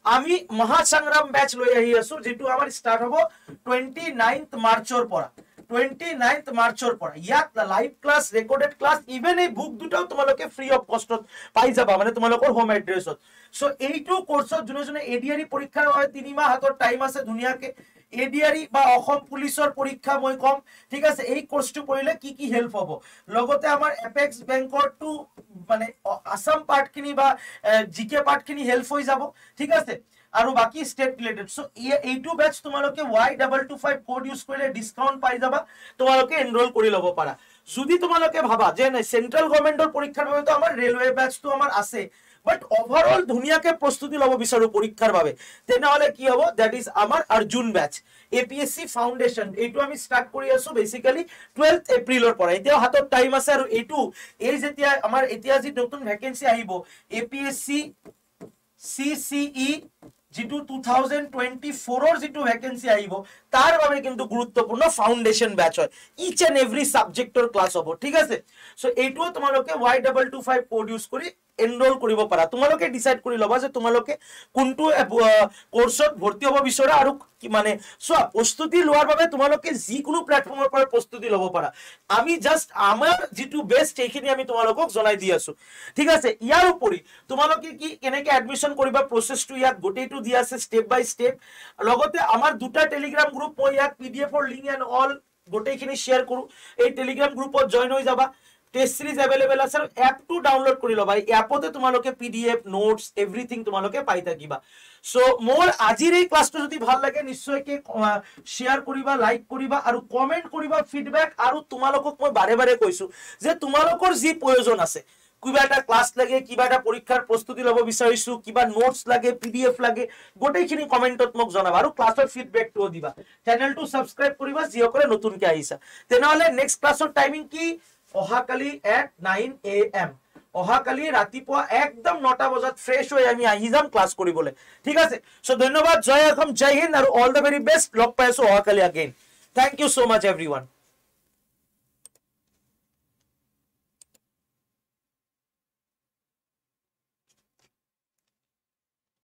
আমি মহাসংগ্রাম ব্যাচ লৈ আহি আছো, যেটো আমাৰ স্টার্ট হ'ব টুৱেণ্টি নাইন্থ মাৰ্চৰ পৰা টুৱেণ্টি নাইন্থ মাৰ্চৰ পৰা। ইয়াত live class, recorded class, even এই বুক দুটাও তোমালোকে ফ্ৰী অফ কষ্টত পাই যাবা, মানে তোমালোকৰ হোম এড্ৰেছত। সো এইটো কোর্সত যোনে যোনে এডিআরই পৰীক্ষাৰ হয় তিনি মাহ হাতৰ টাইম আছে ধুনীয়াকে। এডিআরই বা অসম পুলিচৰ পৰীক্ষা মই কম, ঠিক আছে। এই কোর্সটো কৰিলে কি কি হেল্প হ'ব, লগতে আমাৰ এপেক্স বেংকৰ টু মানে আসাম পাৰ্টখিনি বা জিকে পাৰ্টখিনি হেল্প হৈ যাব, ঠিক আছে। আৰু বাকি স্টেট ৰিলেটেড। সো এইটো বেচ তোমালোকে Y double two five code use কৰিলে ডিসকাউন্ট পাই যাবা, তোমালোকে এনৰোল কৰি ল'ব পাৰা। যদি তোমালোকে ভাবা যে নাই সেন্ট্রাল গভর্নমেন্টৰ পৰীক্ষাৰ বাবে তো আমাৰ ৰেলৱে বেচটো আমাৰ আছে, বাট ওভারঅল ধুনিয়াকে প্রস্তুতি লব বিচাৰো পরীক্ষার ভাবে, তেনেহলে কি হবো, দ্যাট ইজ আমার অর্জুন ব্যাচ এপিএসসি ফাউন্ডেশন। এইটো আমি স্টার্ট কৰি আছো বেসিক্যালি টুৱেলভ এপ্ৰিলৰ পৰা। এতিয়া হাতত টাইম আছে, আৰু এইটো এই যেতিয়া আমাৰ এতিয়া যি নতুন ভ্যাকেন্সি আহিব এপিএসসি সিসিই যেটো টু থাউজেন্ড টুৱেণ্টি ফ'ৰৰ যেটো ভ্যাকেন্সি আহিব তাৰ বাবে কিন্তু গুৰুত্বপূৰ্ণ ফাউন্ডেশন ব্যাচ হয়। ইচ এন্ড এভরি সাবজেক্টৰ ক্লাস হ'ব, ঠিক আছে। সো এইটো তোমালোকে Y double two five code use কৰি এনৰোল কৰিব পাৰা। তোমালোকে ডিসাইড কৰি ল'বা যে তোমালোকে কোনটো কোর্সত ভর্তি হ'ব বিচৰা, আৰু মানে চোৱা প্ৰস্তুতি লোৱাৰ বাবে তোমালোকে যিকোনো প্ল্যাটফৰ্মৰ পৰা প্ৰস্তুতি ল'ব পাৰা। আমি জাস্ট আমাৰ যেটো বেস্ট এইখিনি আমি তোমালোকক জনাই দি আছো, ঠিক আছে। ইয়াৰ উপৰি তোমালোকে কি কেনেকে এডমিশন কৰিবা প্ৰসেসটো ইয়াত গোটেইটো দি আছে স্টেপ বাই স্টেপ। লগতে আমাৰ দুটা টেলিগ্রাম গ্ৰুপ, মই ইয়াত পিডিএফৰ লিংক এন্ড অল গোটেইখিনি শেয়াৰ কৰো। এই টেলিগ্রাম গ্ৰুপত জয়েন হৈ যাবা। টেস্ট সিরিজ अवेलेबल আছে, আৰু এপটো ডাউনলোড কৰি লবা। এই এপতে তোমালোকে পিডিএফ নোটস এভৰিথিং তোমালোকে পাই থাকিবা। সো মোৰ আজিৰ এই ক্লাসটো যদি ভাল লাগে নিশ্চয়কৈ শেয়াৰ কৰিবা, লাইক কৰিবা, আৰু কমেন্ট কৰিবা ফিডব্যাক। আৰু তোমালোকক মই বাৰে বাৰে কৈছো যে তোমালোকৰ যি প্ৰয়োজন আছে, কিবা এটা ক্লাস লাগে, কিবা এটা পৰীক্ষাৰ প্ৰস্তুতি ল'ব বিচাৰিছো, কিবা নোটস লাগে, পিডিএফ লাগে, গোটেইখিনি কমেন্টত মোক জনাবা, আৰু ক্লাসৰ ফিডব্যাকটো দিবা। চেনেলটো সাবস্ক্ৰাইব কৰিবা যিসকলে নতুনকৈ আহিছা। তেনেহলে নেক্সট ক্লাসৰ টাইমিং কি, অহাকালি এট নাইন এ এম অহাকালি ৰাতিপুৱা একদম নটা বজাত ফ্ৰেশ হৈ আমি আহি যাম ক্লাস কৰিবলৈ, ঠিক আছে। সো ধন্যবাদ, জয় অসম, জয় হিন্দ, আৰু অল দ্য ভেরি বেস্ট। লগ পাই আছো অহাকালি again. Thank you so much everyone.